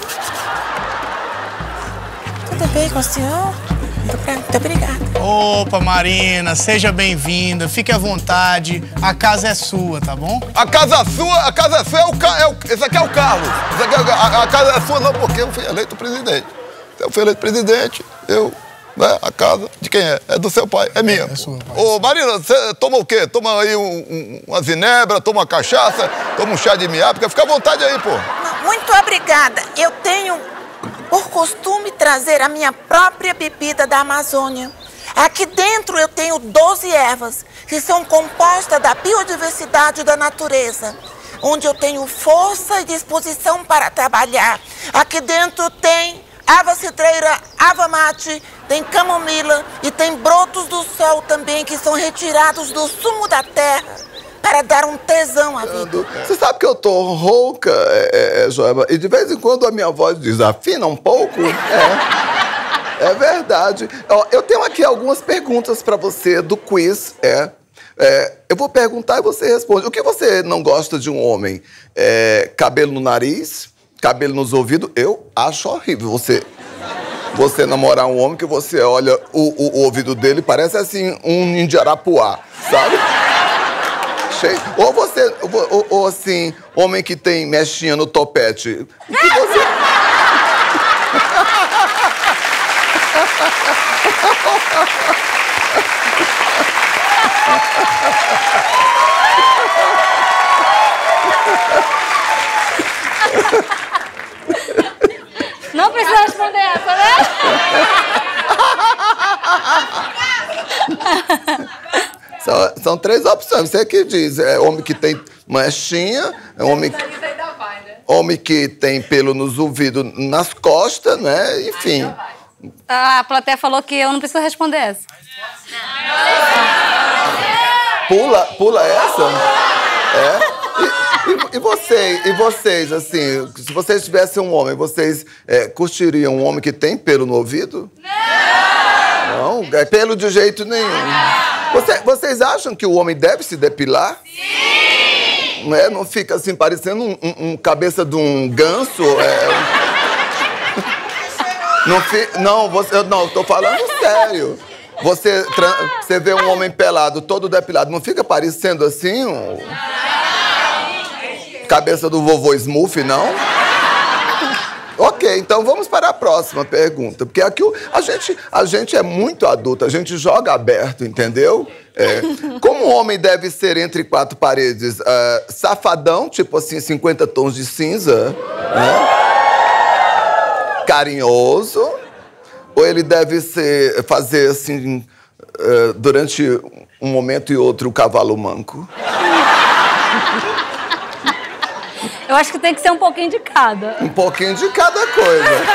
Tudo bem com o senhor? Muito obrigada. Opa, Marina, seja bem-vinda. Fique à vontade. A casa é sua, tá bom? A casa sua, a casa é sua é o, Ca... é o... Esse aqui é o Carlos. Esse aqui é o... a, a casa é sua não, porque eu fui eleito presidente. Eu fui eleito presidente, eu... Né? A casa de quem é? É do seu pai, é minha. É sua, pai. Ô, Marina, você toma o quê? Toma aí um, um, uma zinebra, toma uma cachaça, toma um chá de miápica, fica à vontade aí, pô. Muito obrigada. Eu tenho por costume trazer a minha própria bebida da Amazônia. Aqui dentro eu tenho doze ervas, que são compostas da biodiversidade da natureza, onde eu tenho força e disposição para trabalhar. Aqui dentro tem ava cidreira, ava mate, tem camomila e tem brotos do sol também, que são retirados do sumo da terra para dar um tesão à vida. Você sabe que eu tô rouca, é, é, Joelma, e de vez em quando a minha voz desafina um pouco. É. É verdade. Ó, eu tenho aqui algumas perguntas pra você do quiz. É, é, eu vou perguntar e você responde. O que você não gosta de um homem? É, cabelo no nariz? Cabelo nos ouvidos? Eu acho horrível você, você namorar um homem que você olha o, o, o ouvido dele, parece assim um ninho de Arapuá, sabe? Cheio. Ou você, ou, ou assim, homem que tem mechinha no topete. O que você... Não precisa responder essa, né? São, são três opções. Você que diz. É homem que tem manchinha, é homem que, homem que tem pelo nos ouvidos, nas costas, né? Enfim. A plateia falou que eu não preciso responder essa. Pula, pula essa? É? E, e, e, vocês, e vocês, assim, se vocês tivessem um homem, vocês é, curtiriam um homem que tem pelo no ouvido? Não! Não, é pelo de jeito nenhum. Você, vocês acham que o homem deve se depilar? Sim! Não, é? Não fica assim, parecendo um, um, um cabeça de um ganso? É... Não, fi... não, você... não, tô falando sério. Você, tra... você vê um homem pelado, todo depilado, não fica parecendo assim um... cabeça do vovô Smurf, não? Ok, então vamos para a próxima pergunta. Porque aqui a gente, a gente é muito adulto, a gente joga aberto, entendeu? É. Como um homem deve ser entre quatro paredes? Uh, safadão, tipo assim, cinquenta tons de cinza, né? Carinhoso, ou ele deve ser, fazer assim, uh, durante um momento e outro, o cavalo manco? Eu acho que tem que ser um pouquinho de cada. Um pouquinho de cada coisa.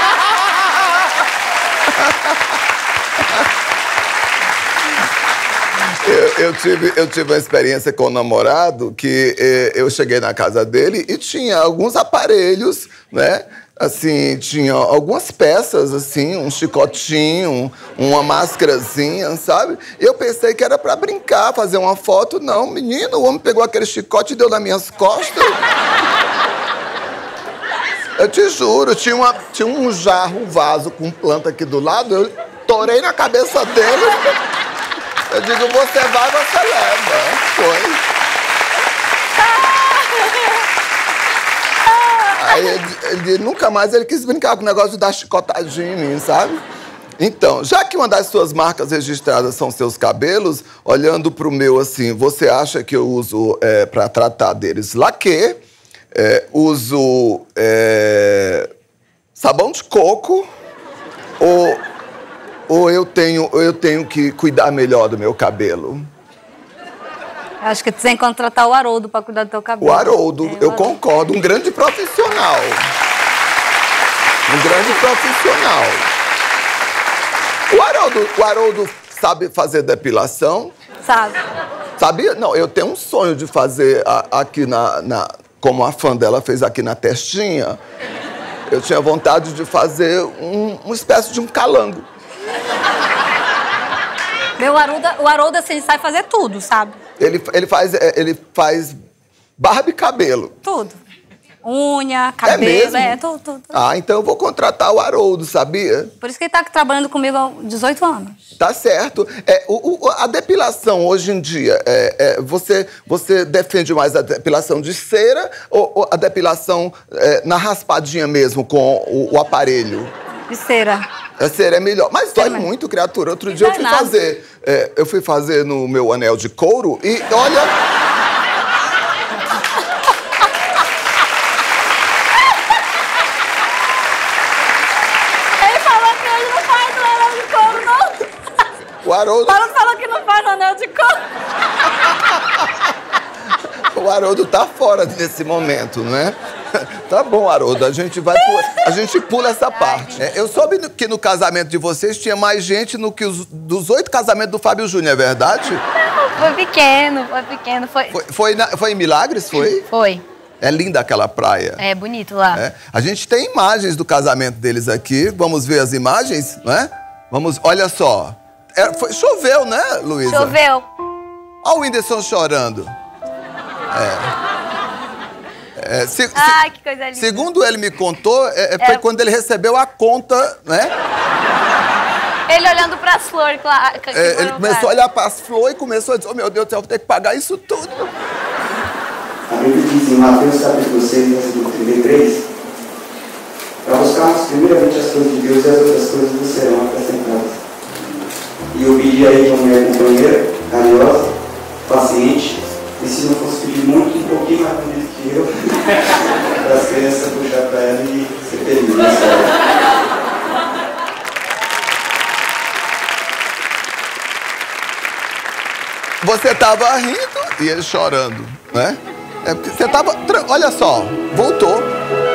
eu, eu, tive, eu tive uma experiência com um namorado que eh, eu cheguei na casa dele e tinha alguns aparelhos, né? Assim, tinha algumas peças, assim, um chicotinho, uma máscarazinha, sabe? Eu pensei que era pra brincar, fazer uma foto. Não, menino, o homem pegou aquele chicote e deu nas minhas costas. Eu te juro, tinha, uma, tinha um jarro, um vaso com planta aqui do lado, eu torei na cabeça dele. Eu digo, você vai, você leva. Foi. Aí ele, ele, nunca mais ele quis brincar com o negócio de dar chicotadinha em mim, sabe? Então, já que uma das suas marcas registradas são seus cabelos, olhando pro meu assim, você acha que eu uso é, para tratar deles laque, é, uso é, sabão de coco, ou, ou eu, tenho, eu tenho que cuidar melhor do meu cabelo? Acho que tu tem que contratar o Haroldo pra cuidar do teu cabelo. O Haroldo, é, o eu Haroldo. concordo. Um grande profissional. Um grande profissional. O Haroldo, o Haroldo sabe fazer depilação? Sabe. Sabia? Não, eu tenho um sonho de fazer a, aqui na, na... Como a fã dela fez aqui na testinha. Eu tinha vontade de fazer um, uma espécie de um calango. Meu Haroldo, o Haroldo, assim, sabe fazer tudo, sabe? Ele, ele, faz, ele faz barba e cabelo. Tudo. Unha, cabelo, é, mesmo? é tudo, tudo, tudo. Ah, então eu vou contratar o Haroldo, sabia? Por isso que ele tá trabalhando comigo há dezoito anos. Tá certo. É, o, o, a depilação hoje em dia, é, é, você, você defende mais a depilação de cera ou, ou a depilação é, na raspadinha mesmo, com o, o aparelho? De cera. A cera é melhor. Mas dói muito, criatura. Outro dia eu fui fazer. É, eu fui fazer no meu anel de couro e olha. Ele falou que ele não faz no anel de couro, não. O Haroldo. O Haroldo falou que não faz no anel de couro. O Haroldo tá fora nesse momento, né? Tá bom, Haroldo, a gente vai pula, a gente pula essa parte. É, eu soube que no casamento de vocês tinha mais gente no que os, dos oito casamentos do Fábio Júnior, é verdade? Não, foi pequeno, foi pequeno. Foi, foi, foi, na, foi em Milagres, foi? Foi. É linda aquela praia. É bonito lá. É. A gente tem imagens do casamento deles aqui. Vamos ver as imagens, né? Vamos, olha só. É, foi, choveu, né, Luísa? Choveu. Olha o Whindersson chorando. É. É, se, Ai, se, que coisa linda. Segundo ele me contou, é, foi É. quando ele recebeu a conta, né? Ele olhando pras flores, claro. que É, foram ele começou lá. a olhar para as flores e começou a dizer, oh meu Deus do céu, vou ter que pagar isso tudo. A Bíblia diz em Mateus capítulo seis, versículo trinta e três, para buscarmos primeiramente as coisas de Deus e as outras coisas nos serão acrescentadas. E eu pedi a ele uma mulher companheira, carinhosa, paciente, e se não fosse pedir muito, um pouquinho mais bonito que eu, para as crianças puxar para ela e ser feliz. Você tava rindo e ele chorando, né? É porque você tava... Olha só, voltou.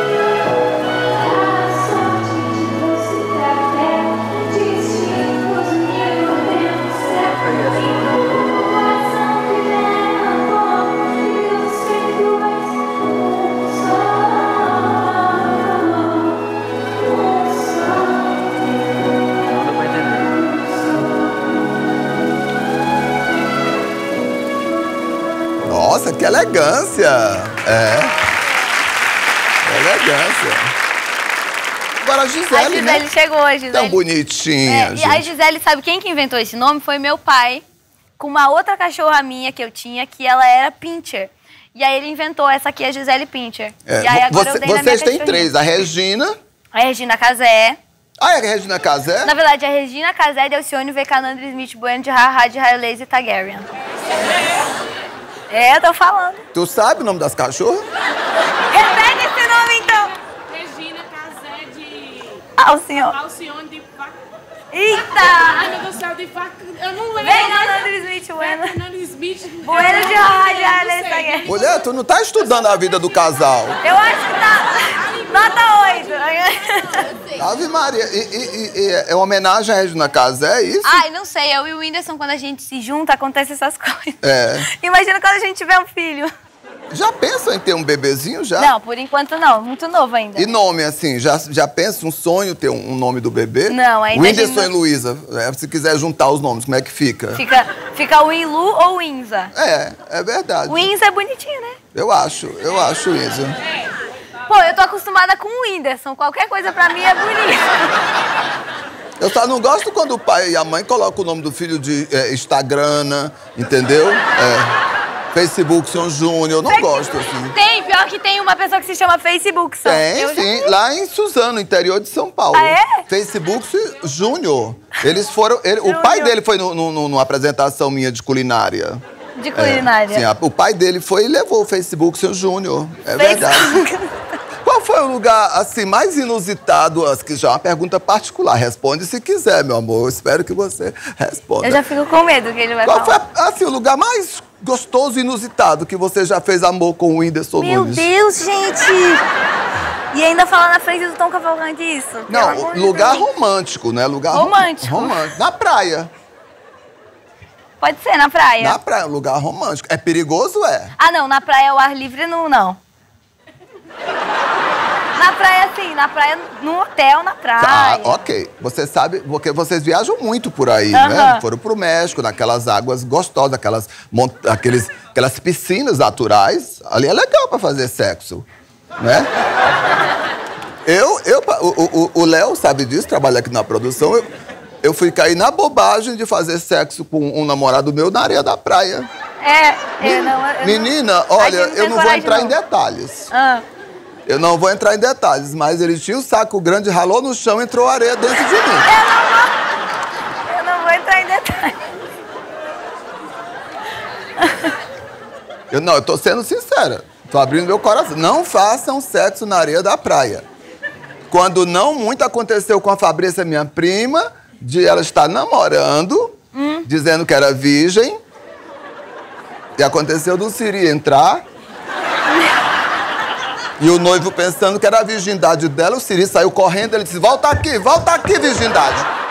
Nossa, que elegância! É. Elegância. Agora a Gisele, A Gisele né? chegou, a Gisele. Tão bonitinha, É, e gente. a Gisele, sabe quem que inventou esse nome? Foi meu pai, com uma outra cachorra minha que eu tinha, que ela era Pinscher. E aí ele inventou essa aqui, a Gisele Pinscher. É, E aí agora você- eu dei na minha vocês têm cachorrinha. três, a Regina... A Regina Casé. Ah, é a Regina Casé? Na verdade, a Regina Casé, Delcione, Vecanandra, Smith, Bueno, de Haha, de Harley e Targaryen. É, eu tô falando. Tu sabe o nome das cachorras? Repete esse nome, então. Regina Casé de... Alcione. Alcione de Vaca... Eita! Ai, meu Deus do céu, de Vaca... Eu não lembro. Vecanandra, Smith, Bueno. Fernando Smith... Bueno de Haha, de Harley e Targaryen. Mulher, tu não tá estudando a vida do casal. Eu acho que tá... Nota oito. Ave Maria, e, e- e- é uma homenagem à Regina Casé, é isso? Ai, não sei, eu e o Whindersson, quando a gente se junta, acontece essas coisas. É. Imagina quando a gente tiver um filho. Já pensa em ter um bebezinho já? Não, por enquanto não, muito novo ainda. E nome, assim, já, já pensa um sonho ter um, um nome do bebê? Não, ainda Whindersson a e gente Luísa, né? Se quiser juntar os nomes, como é que fica? Fica, fica o Winlu ou Winza? É, é verdade. Winza é bonitinho, né? Eu acho, eu acho isso. Pô, eu tô acostumada com o Whindersson, qualquer coisa pra mim é bonito. Eu só não gosto quando o pai e a mãe colocam o nome do filho de é, Instagrana, entendeu? É, Facebook São Júnior, eu não gosto assim. Tem, pior que tem uma pessoa que se chama Facebook, só. Tem, Eu já sim, vi. lá em Suzano, interior de São Paulo. Ah, é? Facebook Júnior. Eles foram. ele- o pai dele foi no, no- no- numa apresentação minha de culinária. De culinária. É, sim, a- o pai dele foi e levou o Facebook seu Júnior. É verdade. Qual foi o lugar assim mais inusitado? As que já é uma pergunta particular. Responde se quiser, meu amor. Eu espero que você responda. Eu já fico com medo que ele vai Qual foi falar. assim, o lugar mais gostoso e inusitado que você já fez amor com o Whindersson Meu Nunes? Deus, gente! E ainda falar na frente do Tom Cavalcante isso? Pelo Não, amor de lugar Deus. romântico, né? Lugar rom- Romântico. romântico. Na praia. Pode ser, na praia. Na praia, lugar romântico. É perigoso, é? Ah, não, na praia ao ar livre não, não. Na praia, sim, na praia, no hotel, na praia. Ah, ok. Você sabe, porque vocês viajam muito por aí, Aham. né? Foram pro México, naquelas águas gostosas, aquelas, mont... aqueles, aquelas piscinas naturais. Ali é legal pra fazer sexo, né? Eu, eu, o- o- o Léo sabe disso, trabalha aqui na produção. Eu, eu fui cair na bobagem de fazer sexo com um namorado meu na areia da praia. É, é, não... eu não- Menina, Ai, olha, eu não eu tenho não vou coragem, entrar em não. detalhes. Ah, Eu não vou entrar em detalhes, mas ele tinha um saco grande, ralou no chão e entrou areia dentro de mim. eu não vou entrar em detalhes. Eu, não, eu tô sendo sincera. Tô abrindo meu coração. Não façam sexo na areia da praia. Quando não muito aconteceu com a Fabrícia, minha prima, de ela estar namorando, Hum. dizendo que era virgem. E aconteceu do Siri entrar. E o noivo pensando que era a virgindade dela, o Siri saiu correndo, ele disse, volta aqui, volta aqui, virgindade.